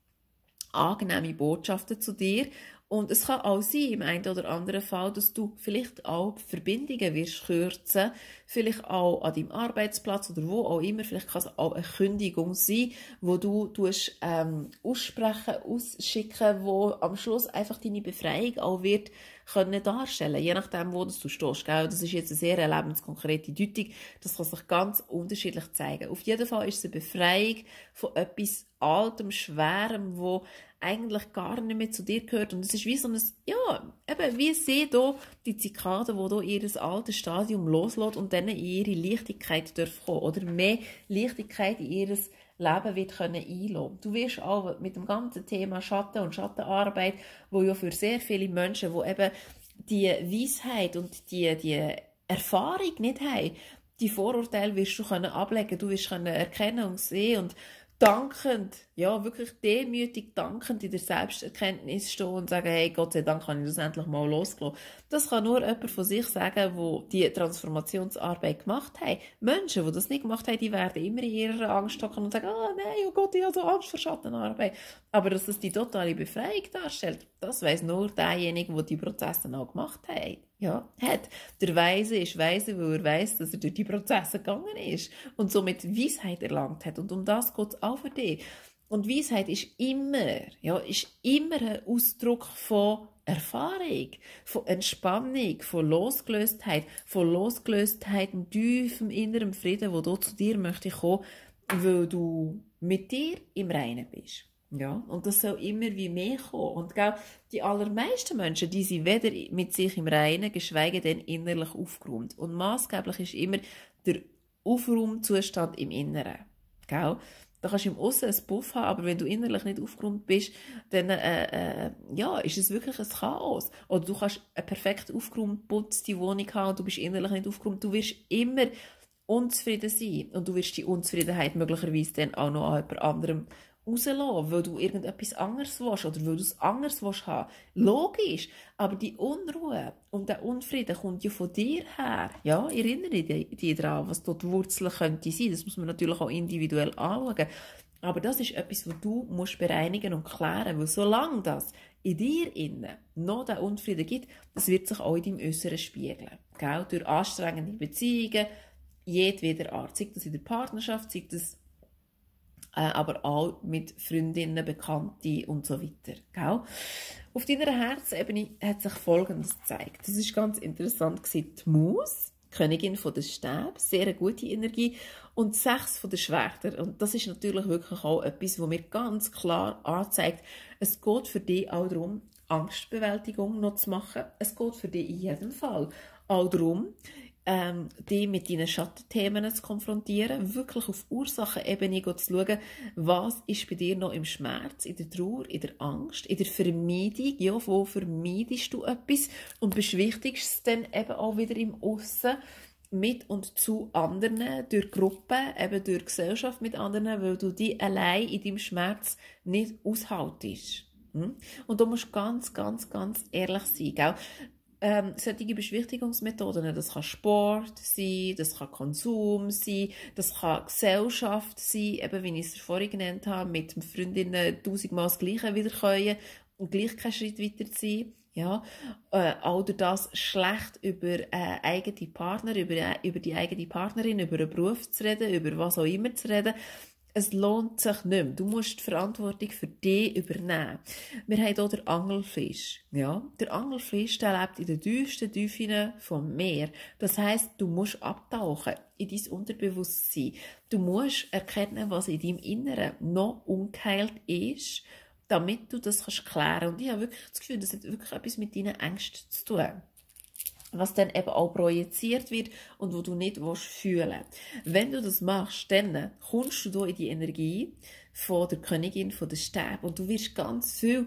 angenehme Botschaften zu dir. Und es kann auch sein, im einen oder anderen Fall, dass du vielleicht auch Verbindungen wirst kürzen, vielleicht auch an deinem Arbeitsplatz oder wo auch immer, vielleicht kann es auch eine Kündigung sein, wo du aussprechen, ausschicken, wo am Schluss einfach deine Befreiung auch wird können darstellen, je nachdem, wo du stehst. Gell? Das ist jetzt eine sehr lebenskonkrete Deutung, das kann sich ganz unterschiedlich zeigen. Auf jeden Fall ist es eine Befreiung von etwas Altem, Schwerem, wo eigentlich gar nicht mehr zu dir gehört. Und es ist wie so ein, ja, eben wie sie hier, die Zikaden, die hier ihr altes Stadium loslässt und dann in ihre Leichtigkeit kommen dürfen oder mehr Leichtigkeit in ihr Leben wird einlassen können. Du wirst auch mit dem ganzen Thema Schatten und Schattenarbeit, wo ja für sehr viele Menschen, die eben die Weisheit und die Erfahrung nicht haben, die Vorurteile wirst du ablegen können, du wirst erkennen und sehen und dankend, ja, wirklich demütig dankend in der Selbsterkenntnis stehen und sagen, hey, Gott sei Dank habe ich das endlich mal losgelassen. Das kann nur jemand von sich sagen, der die Transformationsarbeit gemacht hat. Menschen, die das nicht gemacht haben, die werden immer in ihrer Angst hocken und sagen, nein, oh Gott, ich habe so Angst vor Schattenarbeit. Aber dass das die totale Befreiung darstellt, das weiss nur derjenige, der die Prozesse auch gemacht hat. Ja, Der Weise ist weise, weil er weiss, dass er durch die Prozesse gegangen ist und somit Weisheit erlangt hat. Und um das geht es auch für dich. Und Weisheit ist immer ein Ausdruck von Erfahrung, von Entspannung, von Losgelöstheit und tiefem inneren Frieden, wo du zu dir möchte kommen, weil du mit dir im Reinen bist. Ja, und das soll immer wie mehr kommen. Und gell, die allermeisten Menschen, die sind weder mit sich im Reinen, geschweige denn innerlich aufgeräumt. Und maßgeblich ist immer der Aufraumzustand im Inneren. Gell? Da kannst du im Aussen einen Puff haben, aber wenn du innerlich nicht aufgeräumt bist, dann ist es wirklich ein Chaos. Oder du kannst eine perfekt aufgeräumte Wohnung haben und du bist innerlich nicht aufgeräumt. Du wirst immer unzufrieden sein. Und du wirst die Unzufriedenheit möglicherweise dann auch noch an jemand anderem rauslassen, weil du irgendetwas anderes willst oder weil du es anders willst haben. Logisch, aber die Unruhe und der Unfrieden kommt ja von dir her. Ja, erinnere dich daran, was dort die Wurzeln könnte sein. Das muss man natürlich auch individuell anschauen. Aber das ist etwas, was du musst bereinigen und klären, weil solange das in dir innen noch den Unfrieden gibt, das wird sich auch in deinem Äußeren spiegeln. Gell? Durch anstrengende Beziehungen, jedweder Art. Sei das in der Partnerschaft, sei das aber auch mit Freundinnen, Bekannten und so weiter. Gell? Auf deiner Herzebene hat sich Folgendes gezeigt. Das ist ganz interessant gewesen. Die Maus, Königin von der Stäbe, sehr eine gute Energie, und 6 von den Schwertern. Und das ist natürlich wirklich auch etwas, was mir ganz klar anzeigt, es geht für dich auch darum, Angstbewältigung noch zu machen. Es geht für dich in jedem Fall auch darum, die mit deinen Schattenthemen zu konfrontieren, wirklich auf Ursachenebene zu schauen, was ist bei dir noch im Schmerz, in der Trauer, in der Angst, in der Vermeidung, ja, wo vermeidest du etwas und beschwichtigst es dann eben auch wieder im Aussen mit und zu anderen, durch Gruppen, eben durch Gesellschaft mit anderen, weil du die allein in deinem Schmerz nicht aushaltest. Und da musst du ganz, ganz, ganz ehrlich sein, gell? Solche Beschwichtigungsmethoden, das kann Sport sein, das kann Konsum sein, das kann Gesellschaft sein, eben wie ich es vorhin genannt habe, mit Freundinnen 1000-mal das Gleiche wieder können und gleich keinen Schritt weiter zu sein. Ja, oder das schlecht über eigene Partner, über die eigene Partnerin, über einen Beruf zu reden, über was auch immer zu reden. Es lohnt sich nicht mehr. Du musst die Verantwortung für dich übernehmen. Wir haben hier den Angelfisch. Ja? Der Angelfisch, der lebt in den tiefsten Tiefen vom Meer. Das heisst, du musst abtauchen in dein Unterbewusstsein. Du musst erkennen, was in deinem Inneren noch ungeheilt ist, damit du das klären kannst. Und ich habe wirklich das Gefühl, das hat wirklich etwas mit deinen Ängsten zu tun, was dann eben auch projiziert wird und wo du nicht fühlen willst. Wenn du das machst, dann kommst du da in die Energie von der Königin von der Stäbe und du wirst ganz viel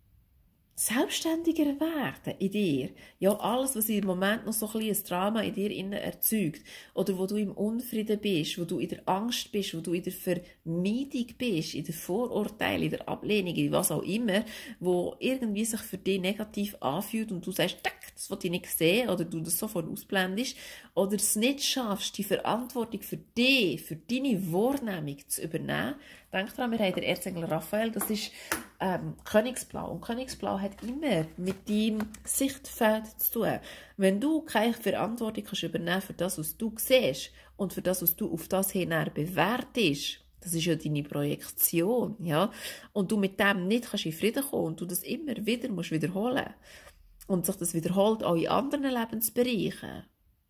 selbstständiger werden in dir. Ja, alles, was im Moment noch so ein bisschen ein Drama in dir innen erzeugt, oder wo du im Unfrieden bist, wo du in der Angst bist, wo du in der Vermeidung bist, in der Vorurteil, in der Ablehnung, in was auch immer, wo irgendwie sich für dich negativ anfühlt und du sagst, das will ich nicht sehen, oder du das sofort ausblendest, oder es nicht schaffst, die Verantwortung für dich, für deine Wahrnehmung zu übernehmen. Denk daran, wir haben den Erzengel Raphael, das ist Königsblau. Und Königsblau hat immer mit deinem Sichtfeld zu tun. Wenn du keine Verantwortung kannst übernehmen für das, was du siehst und für das, was du auf das hin bewertest, das ist ja deine Projektion, ja, und du mit dem nicht kannst in Frieden kommen und du das immer wieder musst wiederholen und sich das wiederholt auch in anderen Lebensbereichen.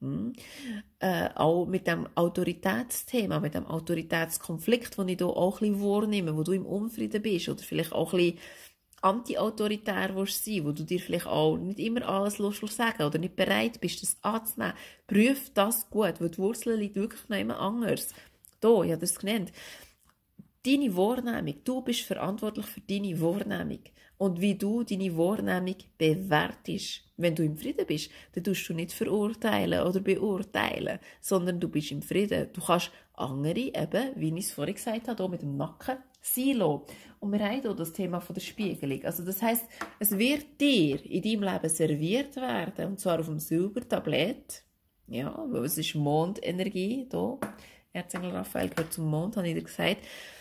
Auch mit dem Autoritätsthema, mit dem Autoritätskonflikt, den ich hier auch ein bisschen wahrnehme, wo du im Unfrieden bist oder vielleicht auch ein bisschen anti-autoritär willst sein, wo du dir vielleicht auch nicht immer alles sagen oder nicht bereit bist, das anzunehmen. Prüf das gut, weil die Wurzel liegt wirklich noch immer anders. Hier, ich habe das genannt. Deine Wahrnehmung, du bist verantwortlich für deine Wahrnehmung. Und wie du deine Wahrnehmung bewertest. Wenn du im Frieden bist, dann tust du nicht verurteilen oder beurteilen, sondern du bist im Frieden. Du kannst andere eben, wie ich es vorhin gesagt habe, hier mit dem Nacken sein lassen. Und wir haben hier das Thema von der Spiegelung. Also das heisst, es wird dir in deinem Leben serviert werden, und zwar auf dem Silbertablett. Ja, weil es ist Mondenergie hier. Erzengel Raphael gehört zum Mond, habe ich dir gesagt.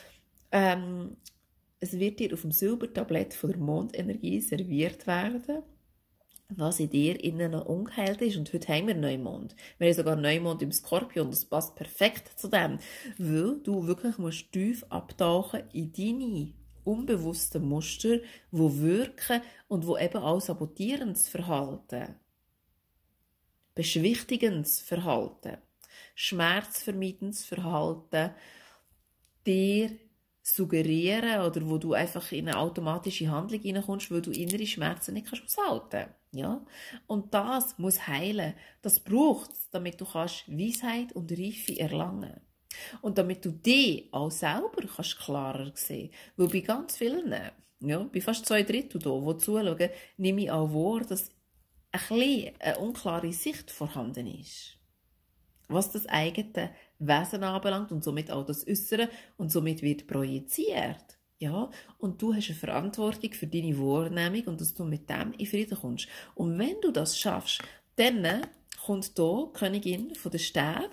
Es wird dir auf dem Silbertablett von der Mondenergie serviert werden, was in dir innen noch ungeheilt ist. Und heute haben wir Neumond. Wir haben sogar Neumond im Skorpion. Das passt perfekt zu dem, weil du wirklich musst tief abtauchen in deine unbewussten Muster, die wirken und wo eben auch sabotierendes Verhalten, beschwichtigendes Verhalten, schmerzvermeidendes Verhalten dir suggerieren oder wo du einfach in eine automatische Handlung hineinkommst, weil du innere Schmerzen nicht aushalten kannst. Ja? Und das muss heilen. Das braucht es, damit du Weisheit und Reife erlangen. Und damit du dich auch selber klarer sehen kannst. Weil bei ganz vielen, ja, bei fast 2/3 hier, die zuschauen, nehme ich auch wahr, dass eine unklare Sicht vorhanden ist. Was das eigene Wesen anbelangt und somit auch das Äußere und somit wird projiziert. Ja, und du hast eine Verantwortung für deine Wahrnehmung und dass du mit dem in Frieden kommst. Und wenn du das schaffst, dann kommt hier die Königin von der Stäbe,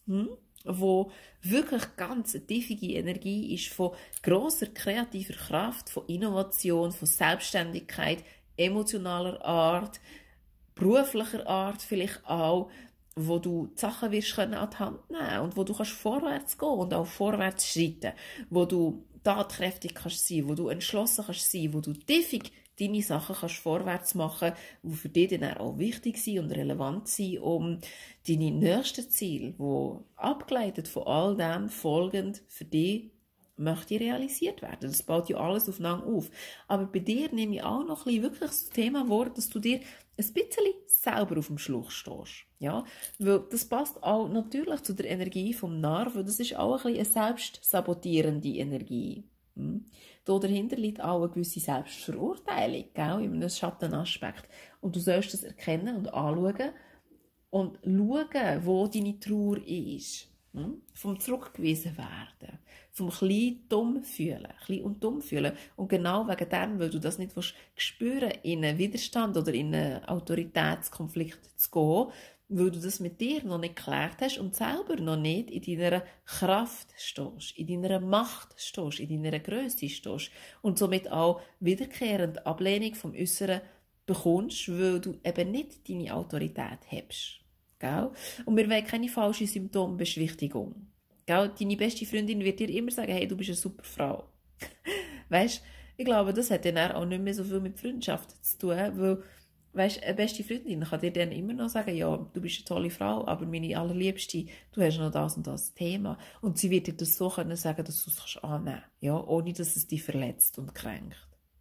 wo wirklich ganz eine tiefe Energie ist von grosser kreativer Kraft, von Innovation, von Selbstständigkeit, emotionaler Art, beruflicher Art vielleicht auch, wo du die Sachen wirst können an die Hand nehmen und wo du kannst vorwärts gehen und auch vorwärts schreiten, wo du tatkräftig kannst sein, wo du entschlossen kannst sein, wo du tiefig deine Sachen kannst vorwärts machen, die für dich dann auch wichtig sind und relevant sind, um deine nächsten Ziele, die abgeleitet von all dem folgend für dich möchte realisiert werden. Das baut ja alles aufeinander auf. Aber bei dir nehme ich auch noch ein bisschen wirklich das Thema Wort, dass du dir ein bisschen selber auf dem Schluch stehst. Ja? Weil das passt auch natürlich zu der Energie vom Narr, weil das ist auch ein bisschen eine selbstsabotierende Energie. Da dahinter liegt auch eine gewisse Selbstverurteilung, gell? In einem Schattenaspekt. Und du sollst das erkennen und anschauen und schauen, wo deine Trauer ist. Vom zurückgewiesen werden, vom klein dumm fühlen, klein und dumm fühlen. Und genau wegen dem, weil du das nicht spüren willst, in einen Widerstand oder in einen Autoritätskonflikt zu gehen, weil du das mit dir noch nicht geklärt hast und selber noch nicht in deiner Kraft stehst, in deiner Macht stehst, in deiner Grösse stehst und somit auch wiederkehrend Ablehnung vom Äußeren bekommst, weil du eben nicht deine Autorität hast. Gell? Und wir wollen keine falsche Symptombeschwichtigung. Gell? Deine beste Freundin wird dir immer sagen, hey, du bist eine super Frau. Weißt, ich glaube, das hat dann auch nicht mehr so viel mit Freundschaft zu tun, weil, weißt, eine beste Freundin kann dir dann immer noch sagen, ja, du bist eine tolle Frau, aber meine allerliebste, du hast noch das und das Thema. Und sie wird dir das so können sagen, dass du es annehmen kannst, ja, ohne dass es dich verletzt und kränkt.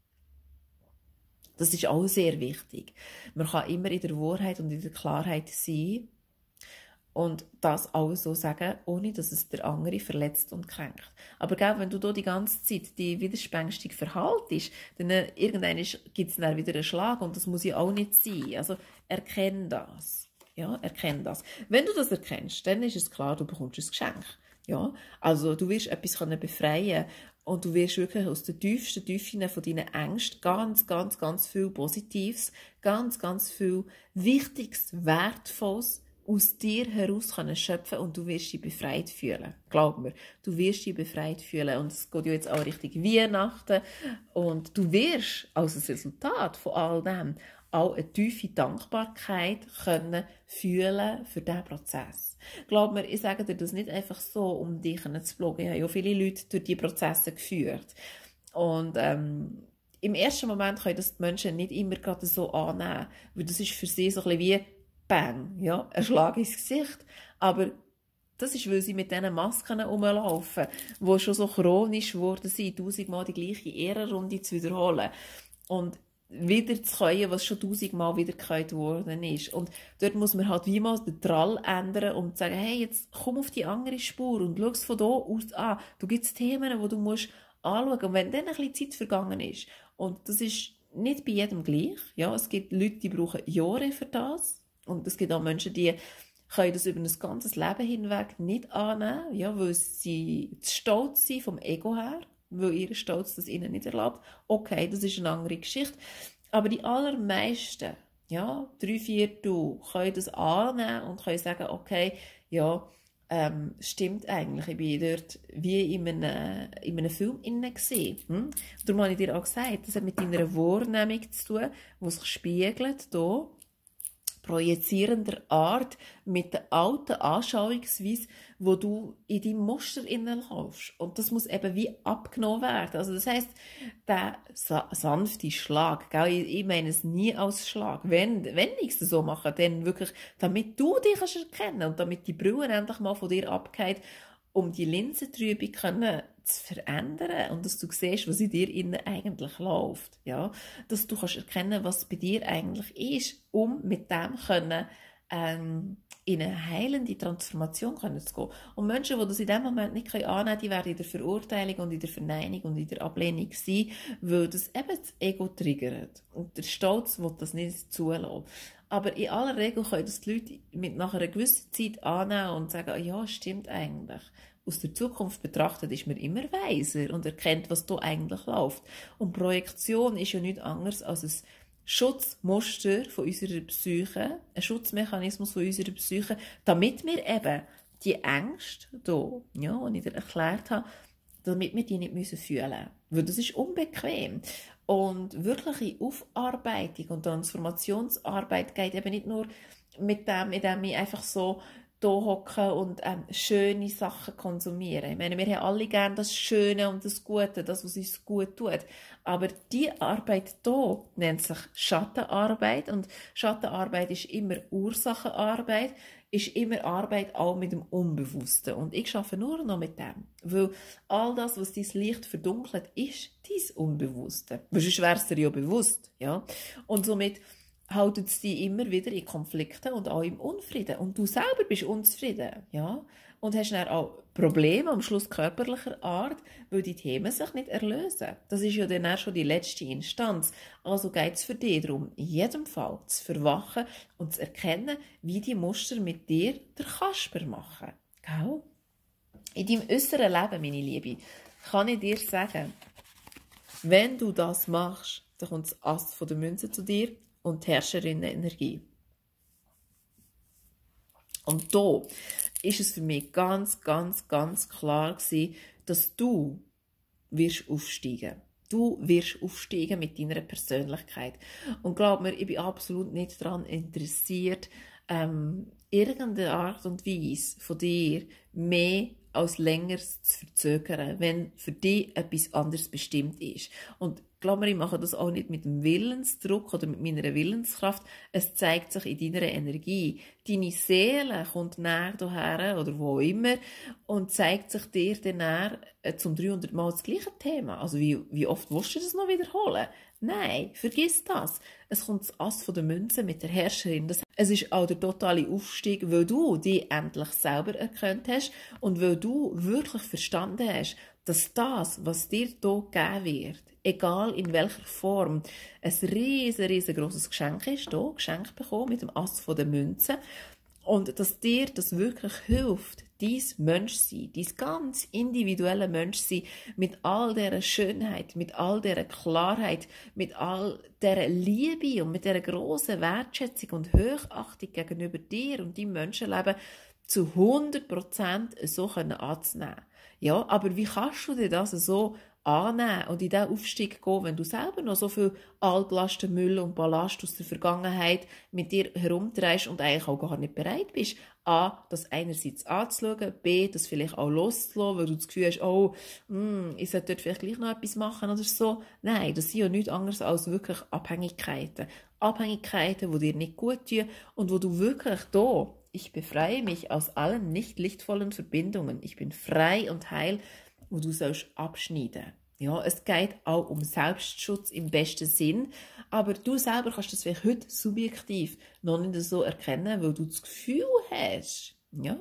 Das ist auch sehr wichtig. Man kann immer in der Wahrheit und in der Klarheit sein und das auch so sagen, ohne dass es der andere verletzt und kränkt. Aber gell, wenn du da die ganze Zeit die widerspänstig verhaltest, dann irgendwann gibt es dann wieder einen Schlag und das muss ja auch nicht sein. Also erkenn das. Ja, erkenn das. Wenn du das erkennst, dann ist es klar, du bekommst ein Geschenk. Ja, also du wirst etwas befreien und du wirst wirklich aus den tiefsten Tiefen von deinen Ängsten ganz viel Positives, ganz viel Wichtiges, Wertvolles aus dir heraus können schöpfen und du wirst dich befreit fühlen. Glaub mir, du wirst dich befreit fühlen und es geht ja jetzt auch Richtung Weihnachten und du wirst als Resultat von all dem auch eine tiefe Dankbarkeit können fühlen für diesen Prozess. Glaub mir, ich sage dir das nicht einfach so, um dich zu bloggen. Ich habe ja viele Leute durch diese Prozesse geführt. Und im ersten Moment können das die Menschen nicht immer gerade so annehmen, weil das ist für sie so ein bisschen wie Bang, ja, ein Schlag ins Gesicht. Aber das ist, weil sie mit diesen Masken rumlaufen, die schon so chronisch geworden sind, 1000-mal die gleiche Ehrenrunde zu wiederholen. Und wieder zu können, was schon 1000-mal wiedergekäut worden ist. Und dort muss man halt wie mal den Trall ändern, um zu sagen, hey, jetzt komm auf die andere Spur und schau es von hier aus an. Du gibst Themen, die du musst anschauen. Und wenn dann ein bisschen Zeit vergangen ist, und das ist nicht bei jedem gleich, ja, es gibt Leute, die brauchen Jahre für das. Und es gibt auch Menschen, die können das über ein ganzes Leben hinweg nicht annehmen, ja, weil sie zu stolz sind vom Ego her, weil ihr Stolz das ihnen nicht erlaubt. Okay, das ist eine andere Geschichte. Aber die allermeisten, ja, 3/4, können das annehmen und können sagen, okay, ja, stimmt eigentlich. Ich bin dort wie in einem Film gesehen. Darum habe ich dir auch gesagt, das hat mit deiner Wahrnehmung zu tun, die sich spiegelt hier, projizierender Art mit der alten Anschauungsweise, wo du in deinem Muster laufst. Und das muss eben wie abgenommen werden. Also das heisst, der sanfte Schlag, gell? Ich meine es nie als Schlag. Wenn ich es so mache, dann wirklich, damit du dich kannst erkennen und damit die Brille endlich mal von dir abgeht, um die Linsentrübung zu verändern und dass du siehst, was in dir innen eigentlich läuft. Ja? Dass du kannst erkennen, was bei dir eigentlich ist, um mit dem in eine heilende Transformation zu gehen. Und Menschen, die das in dem Moment nicht annehmen können, die werden in der Verurteilung und in der Verneinung und in der Ablehnung sein, weil das eben das Ego triggert. Und der Stolz will das nicht zulassen. Aber in aller Regel können das die Leute nach einer gewissen Zeit annehmen und sagen, ja, stimmt eigentlich. aus der Zukunft betrachtet, ist man immer weiser und erkennt, was da eigentlich läuft. Und Projektion ist ja nichts anderes als ein Schutzmuster von unserer Psyche, ein Schutzmechanismus von unserer Psyche, damit wir eben die Ängste hier, ja, die ich dir erklärt habe, damit wir die nicht fühlen müssen. Weil das ist unbequem. Und wirkliche Aufarbeitung und Transformationsarbeit geht eben nicht nur mit dem, indem ich einfach so hier hocke und schöne Sachen konsumieren. Ich meine, wir haben alle gerne das Schöne und das Gute, das, was uns gut tut. Aber die Arbeit hier nennt sich Schattenarbeit und Schattenarbeit ist immer Ursachenarbeit, ist immer Arbeit auch mit dem Unbewussten. Und ich arbeite nur noch mit dem. Weil all das, was dein Licht verdunkelt, ist dein Unbewusste. Weil sonst wäre es dir ja bewusst. Ja? Und somit haltet es dich immer wieder in Konflikten und auch im Unfrieden. Und du selber bist unzufrieden. Ja? Und hast dann auch Probleme, am Schluss körperlicher Art, weil die Themen sich nicht erlösen. Das ist ja dann auch schon die letzte Instanz. Also geht es für dich darum, in jedem Fall zu verwachen und zu erkennen, wie die Muster mit dir der Kasper machen. Gell? In deinem äußeren Leben, meine Liebe, kann ich dir sagen, wenn du das machst, dann kommt das Ass von der Münze zu dir und die Herrscherinnen-Energie. Und da ist es für mich ganz, ganz, ganz klar gewesen, dass du wirst aufsteigen. Du wirst aufsteigen mit deiner Persönlichkeit. Und glaub mir, ich bin absolut nicht daran interessiert, irgendeine Art und Weise von dir mehr als länger zu verzögern, wenn für dich etwas anderes bestimmt ist. Und glaub mir, ich mache das auch nicht mit dem Willensdruck oder mit meiner Willenskraft. Es zeigt sich in deiner Energie. Deine Seele kommt näher hierher oder wo immer und zeigt sich dir dann näher zum 300 Mal das gleiche Thema. Also wie oft willst du das noch wiederholen? Nein, vergiss das. Es kommt das Ass von der Münze mit der Herrscherin. Es ist auch der totale Aufstieg, weil du dich endlich selber erkannt hast und weil du wirklich verstanden hast, dass das, was dir hier gegeben wird, egal in welcher Form, ein riesengroßes Geschenk ist, hier geschenkt bekommen mit dem Ass von der Münze. Und dass dir das wirklich hilft, dein Menschsein, dein ganz individuelle Menschsein mit all dieser Schönheit, mit all dieser Klarheit, mit all dieser Liebe und mit dieser grossen Wertschätzung und Hochachtung gegenüber dir und deinem Menschenleben zu 100% so anzunehmen. Ja, aber wie kannst du dir das so annehmen und in diesen Aufstieg gehen, wenn du selber noch so viel Altlasten, Müll und Ballast aus der Vergangenheit mit dir herumtreibst und eigentlich auch gar nicht bereit bist, A, das einerseits anzuschauen, B, das vielleicht auch loszulassen, weil du das Gefühl hast, oh, ich sollte dort vielleicht gleich noch etwas machen oder so. Nein, das sind ja nichts anderes als wirklich Abhängigkeiten. Abhängigkeiten, die dir nicht gut tun und wo du wirklich da, ich befreie mich aus allen nicht lichtvollen Verbindungen, ich bin frei und heil, wo du sollst abschneiden. Ja, es geht auch um Selbstschutz im besten Sinn, aber du selber kannst das vielleicht heute subjektiv noch nicht so erkennen, weil du das Gefühl hast,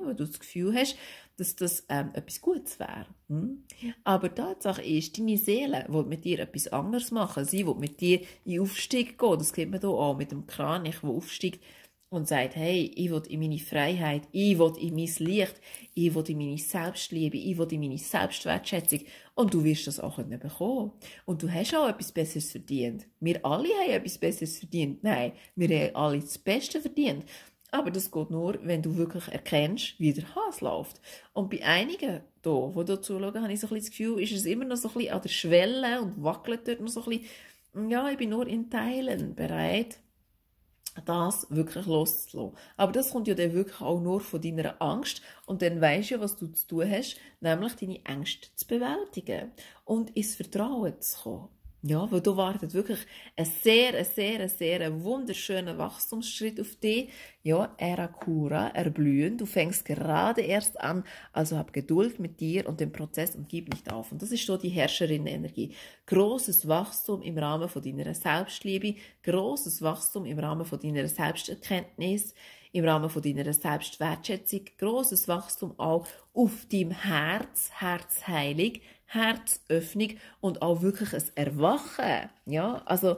dass das etwas Gutes wäre. Aber die Tatsache ist, deine Seele will mit dir etwas anderes machen. Sie will mit dir in Aufstieg gehen. Das sieht man hier auch mit dem Kranich, der aufsteigt und sagt, hey, ich will in meine Freiheit, ich will in mein Licht, ich will in meine Selbstliebe, ich will in meine Selbstwertschätzung. Und du wirst das auch bekommen. Und du hast auch etwas Besseres verdient. Wir alle haben etwas Besseres verdient. Nein, wir haben alle das Beste verdient. Aber das geht nur, wenn du wirklich erkennst, wie der Hase läuft. Und bei einigen hier, die hier zuschauen, habe ich so ein bisschen das Gefühl, ist es immer noch so ein bisschen an der Schwelle und wackelt dort noch so ein bisschen, ja, ich bin nur in Teilen bereit, das wirklich loszulassen. Aber das kommt ja dann wirklich auch nur von deiner Angst und dann weisst du ja, was du zu tun hast, nämlich deine Ängste zu bewältigen und ins Vertrauen zu kommen. Ja, weil da wartet wirklich ein sehr wunderschöner Wachstumsschritt auf dich. Ja, Erakura, erblühen. Du fängst gerade erst an, also hab Geduld mit dir und dem Prozess und gib nicht auf. Und das ist so die Herrscherinnen-Energie. Grosses Wachstum im Rahmen von deiner Selbstliebe, grosses Wachstum im Rahmen von deiner Selbsterkenntnis, im Rahmen von deiner Selbstwertschätzung, grosses Wachstum auch auf deinem Herz, Herzheilig, Herzöffnung und auch wirklich ein Erwachen. Ja, also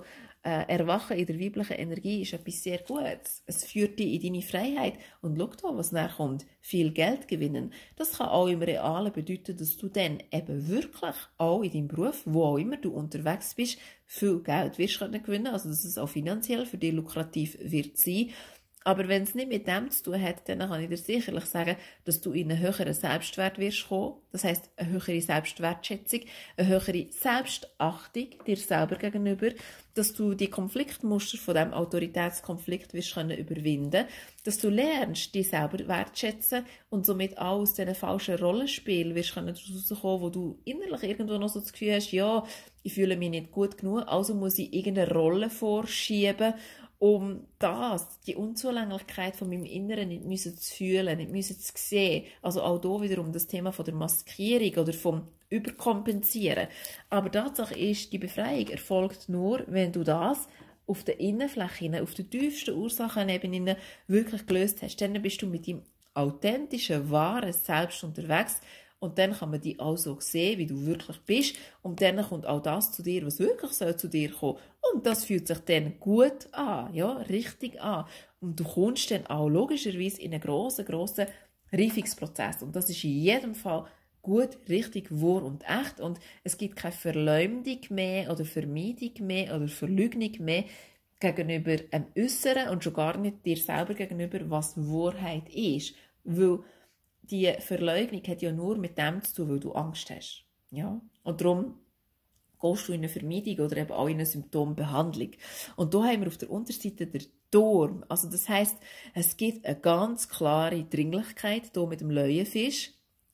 Erwachen in der weiblichen Energie ist etwas sehr Gutes. Es führt dich in deine Freiheit. Und schau da, was nachher kommt. Viel Geld gewinnen. Das kann auch im Realen bedeuten, dass du dann eben wirklich auch in deinem Beruf, wo auch immer du unterwegs bist, viel Geld wirst gewinnen. Also, dass es auch finanziell für dich lukrativ wird sein. Aber wenn es nicht mit dem zu tun hat, dann kann ich dir sicherlich sagen, dass du in einen höheren Selbstwert wirst kommen. Das heisst, eine höhere Selbstwertschätzung, eine höhere Selbstachtung dir selber gegenüber, dass du die Konfliktmuster von diesem Autoritätskonflikt wirst können überwinden, dass du lernst, dich selber wertschätzen und somit auch aus diesen falschen Rollenspielen wirst können rauskommen, wo du innerlich irgendwo noch so das Gefühl hast, ja, ich fühle mich nicht gut genug, also muss ich irgendeine Rolle vorschieben, um die Unzulänglichkeit von meinem Inneren nicht müssen zu fühlen, nicht müssen zu sehen. Also auch hier wiederum das Thema von der Maskierung oder vom Überkompensieren. Aber Tatsache ist, die Befreiung erfolgt nur, wenn du das auf der Innenfläche, auf der tiefsten Ursachenebene wirklich gelöst hast. Dann bist du mit deinem authentischen, wahren Selbst unterwegs. Und dann kann man dich auch so sehen, wie du wirklich bist. Und dann kommt auch das zu dir, was wirklich soll zu dir kommen. Und das fühlt sich dann gut an, ja, richtig an. Und du kommst dann auch logischerweise in einen grossen Reifungsprozess. Und das ist in jedem Fall gut, richtig, wahr und echt. Und es gibt keine Verleumdung mehr oder Vermeidung mehr oder Verleugnung mehr gegenüber einem Äußeren und schon gar nicht dir selber gegenüber, was Wahrheit ist. Weil die Verleugnung hat ja nur mit dem zu tun, weil du Angst hast. Ja? Und darum gehst du in eine Vermeidung oder eben auch in eine Symptombehandlung. Und da haben wir auf der Unterseite den Turm. Also das heisst, es gibt eine ganz klare Dringlichkeit hier mit dem Leuenfisch.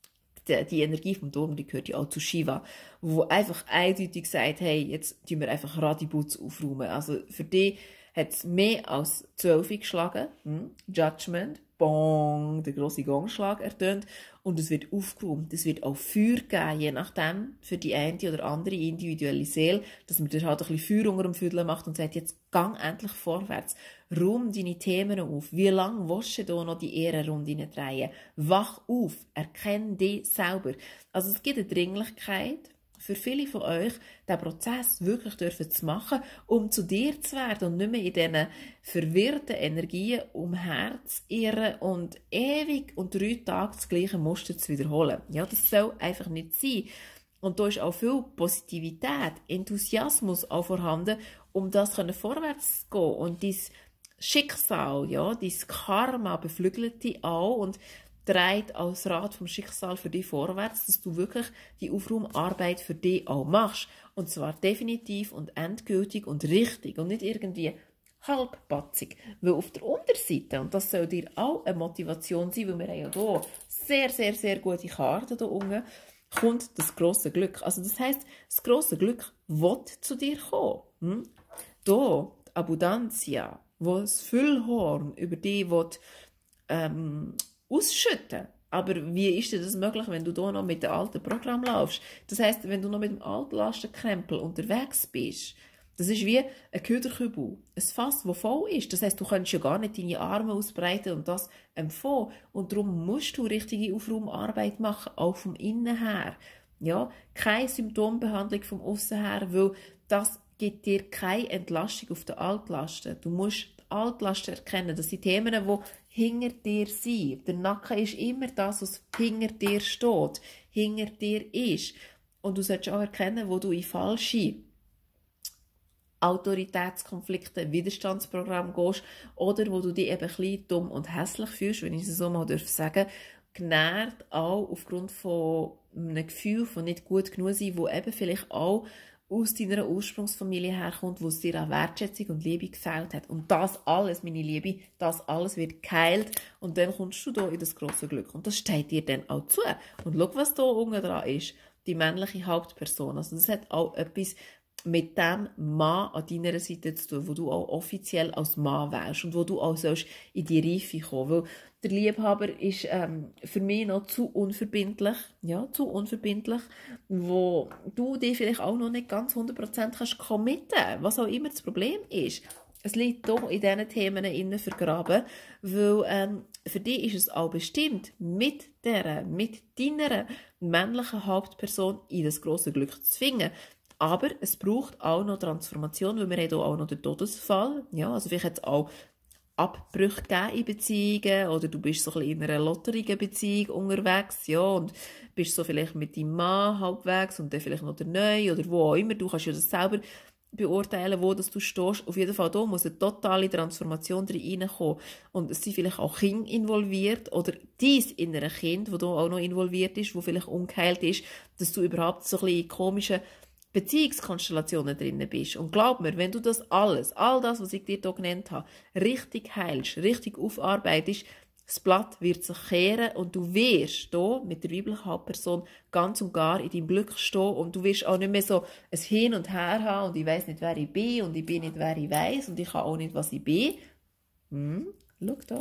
Die Energie vom Turm, die gehört ja auch zu Shiva, wo einfach eindeutig sagt, hey, jetzt tun wir einfach Radibutz aufräumen. Also für die hat es mehr als 12 geschlagen. Judgment. Bong, der grosse Gongschlag ertönt und es wird aufgeräumt. Es wird auch Feuer geben, je nachdem, für die eine oder andere individuelle Seele, dass man dir halt ein bisschen Feuer unter dem Füdel macht und sagt, jetzt gang endlich vorwärts. Räum deine Themen auf. Wie lange willst du da noch die Ehrenrunde drehen? Wach auf. Erkenn dich selber. Also es gibt eine Dringlichkeit für viele von euch, diesen Prozess wirklich zu machen, um zu dir zu werden und nicht mehr in diesen verwirrten Energien umherzirren und ewig und 3 Tage das gleiche Muster zu wiederholen. Ja, das soll einfach nicht sein. Und da ist auch viel Positivität, Enthusiasmus auch vorhanden, um das vorwärts zu gehen und dein Schicksal, ja, dein Karma beflügelt dich auch und dreht als Rad vom Schicksal für dich vorwärts, dass du wirklich die Aufraumarbeit für dich auch machst. Und zwar definitiv und endgültig und richtig und nicht irgendwie halbpatzig. Weil auf der Unterseite, und das soll dir auch eine Motivation sein, weil wir haben ja hier sehr gute Karten hier unten, kommt das grosse Glück. Also das heisst, das grosse Glück will zu dir kommen. Hier, Abundantia, wo das Füllhorn über dich will, ausschütten. Aber wie ist denn das möglich, wenn du hier noch mit dem alten Programm laufst? Das heisst, wenn du noch mit dem alten Lastenkrempel unterwegs bist, das ist wie ein Köderkübel, ein Fass, das voll ist. Das heisst, du kannst ja gar nicht deine Arme ausbreiten und das empfangen. Und darum musst du richtige Aufraumarbeit machen, auch vom Innen her. Ja, keine Symptombehandlung vom Aussen her, weil das gibt dir keine Entlastung auf den Altlasten. Du musst die Altlasten erkennen. Das sind Themen, die hinter dir sind. Der Nacken ist immer das, was hinter dir steht, hinter dir ist. Und du solltest auch erkennen, wo du in falsche Autoritätskonflikte, Widerstandsprogramm gehst oder wo du dich eben ein bisschen dumm und hässlich fühlst, wenn ich es so mal sagen darf, genährt auch aufgrund von einem Gefühl von nicht gut genug sein, wo eben vielleicht auch aus deiner Ursprungsfamilie herkommt, wo es dir an Wertschätzung und Liebe gefehlt hat. Und das alles, meine Liebe, das alles wird geheilt und dann kommst du da in das grosse Glück. Und das steht dir dann auch zu. Und schau, was da unten dran ist. Die männliche Hauptperson. Also das hat auch etwas mit dem Mann an deiner Seite zu tun, wo du auch offiziell als Mann wärst und wo du auch sollst in die Reife kommen. Weil der Liebhaber ist für mich noch zu unverbindlich, wo du dich vielleicht auch noch nicht ganz 100% kannst committen, was auch immer das Problem ist. Es liegt doch in diesen Themen innen vergraben, weil für dich ist es auch bestimmt, mit deiner männlichen Hauptperson in das grosse Glück zu finden. Aber es braucht auch noch Transformation, weil wir haben hier auch noch den Todesfall. Ja, also vielleicht hat es auch Abbrüche gegeben in Beziehungen oder du bist so ein bisschen in einer lotterigen Beziehung unterwegs, ja, und bist so vielleicht mit deinem Mann halbwegs und dann vielleicht noch der Neue oder wo auch immer. Du kannst ja das selber beurteilen, wo das du stehst. Auf jeden Fall da muss eine totale Transformation reinkommen. Und es sind vielleicht auch Kinder involviert oder dein innere Kind, das da auch noch involviert ist, das vielleicht ungeheilt ist, dass du überhaupt so ein bisschen in komischen Beziehungskonstellationen drin bist. Und glaub mir, wenn du das alles, all das, was ich dir hier genannt habe, richtig heilst, richtig aufarbeitest, das Blatt wird sich kehren und du wirst hier mit der weiblichen Hauptperson ganz und gar in deinem Glück stehen und du wirst auch nicht mehr so ein Hin und Her haben und ich weiss nicht, wer ich bin und ich bin nicht, wer ich weiss und ich kann auch nicht, was ich bin. Schau da.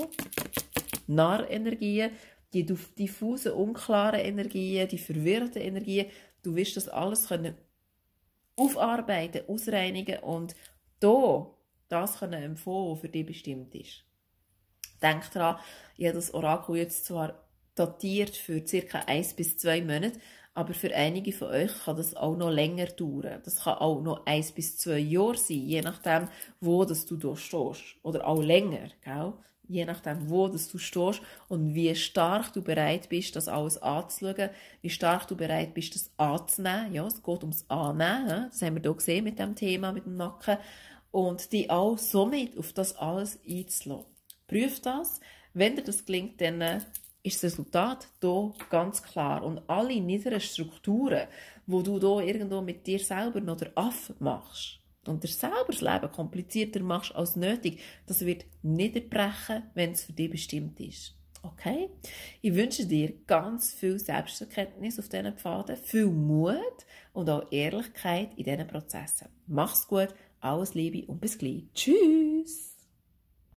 Narrenergien, die diffusen, unklaren Energien, die verwirrten Energien, du wirst das alles können aufarbeiten, ausreinigen und hier das können empfohlen, was für dich bestimmt ist. Denk daran, ich habe das Orakel jetzt zwar datiert für ca. 1 bis 2 Monate, aber für einige von euch kann das auch noch länger dauern. Das kann auch noch 1 bis 2 Jahre sein, je nachdem, wo das du da stehst. Oder auch länger, gell? Je nachdem, wo das du stehst und wie stark du bereit bist, das alles anzuschauen, wie stark du bereit bist, das anzunehmen. Ja, es geht ums Annehmen, das haben wir hier gesehen mit dem Thema, mit dem Nacken. Und die auch somit auf das alles einzulassen. Prüf das. Wenn dir das gelingt, dann ist das Resultat hier ganz klar. Und alle niederen Strukturen, wo du hier irgendwo mit dir selber noch der Affe machst, und dir selber das Leben komplizierter machst als nötig, das wird niederbrechen, wenn es für dich bestimmt ist. Okay? Ich wünsche dir ganz viel Selbsterkenntnis auf diesen Pfaden, viel Mut und auch Ehrlichkeit in diesen Prozessen. Mach's gut, alles Liebe und bis gleich. Tschüss!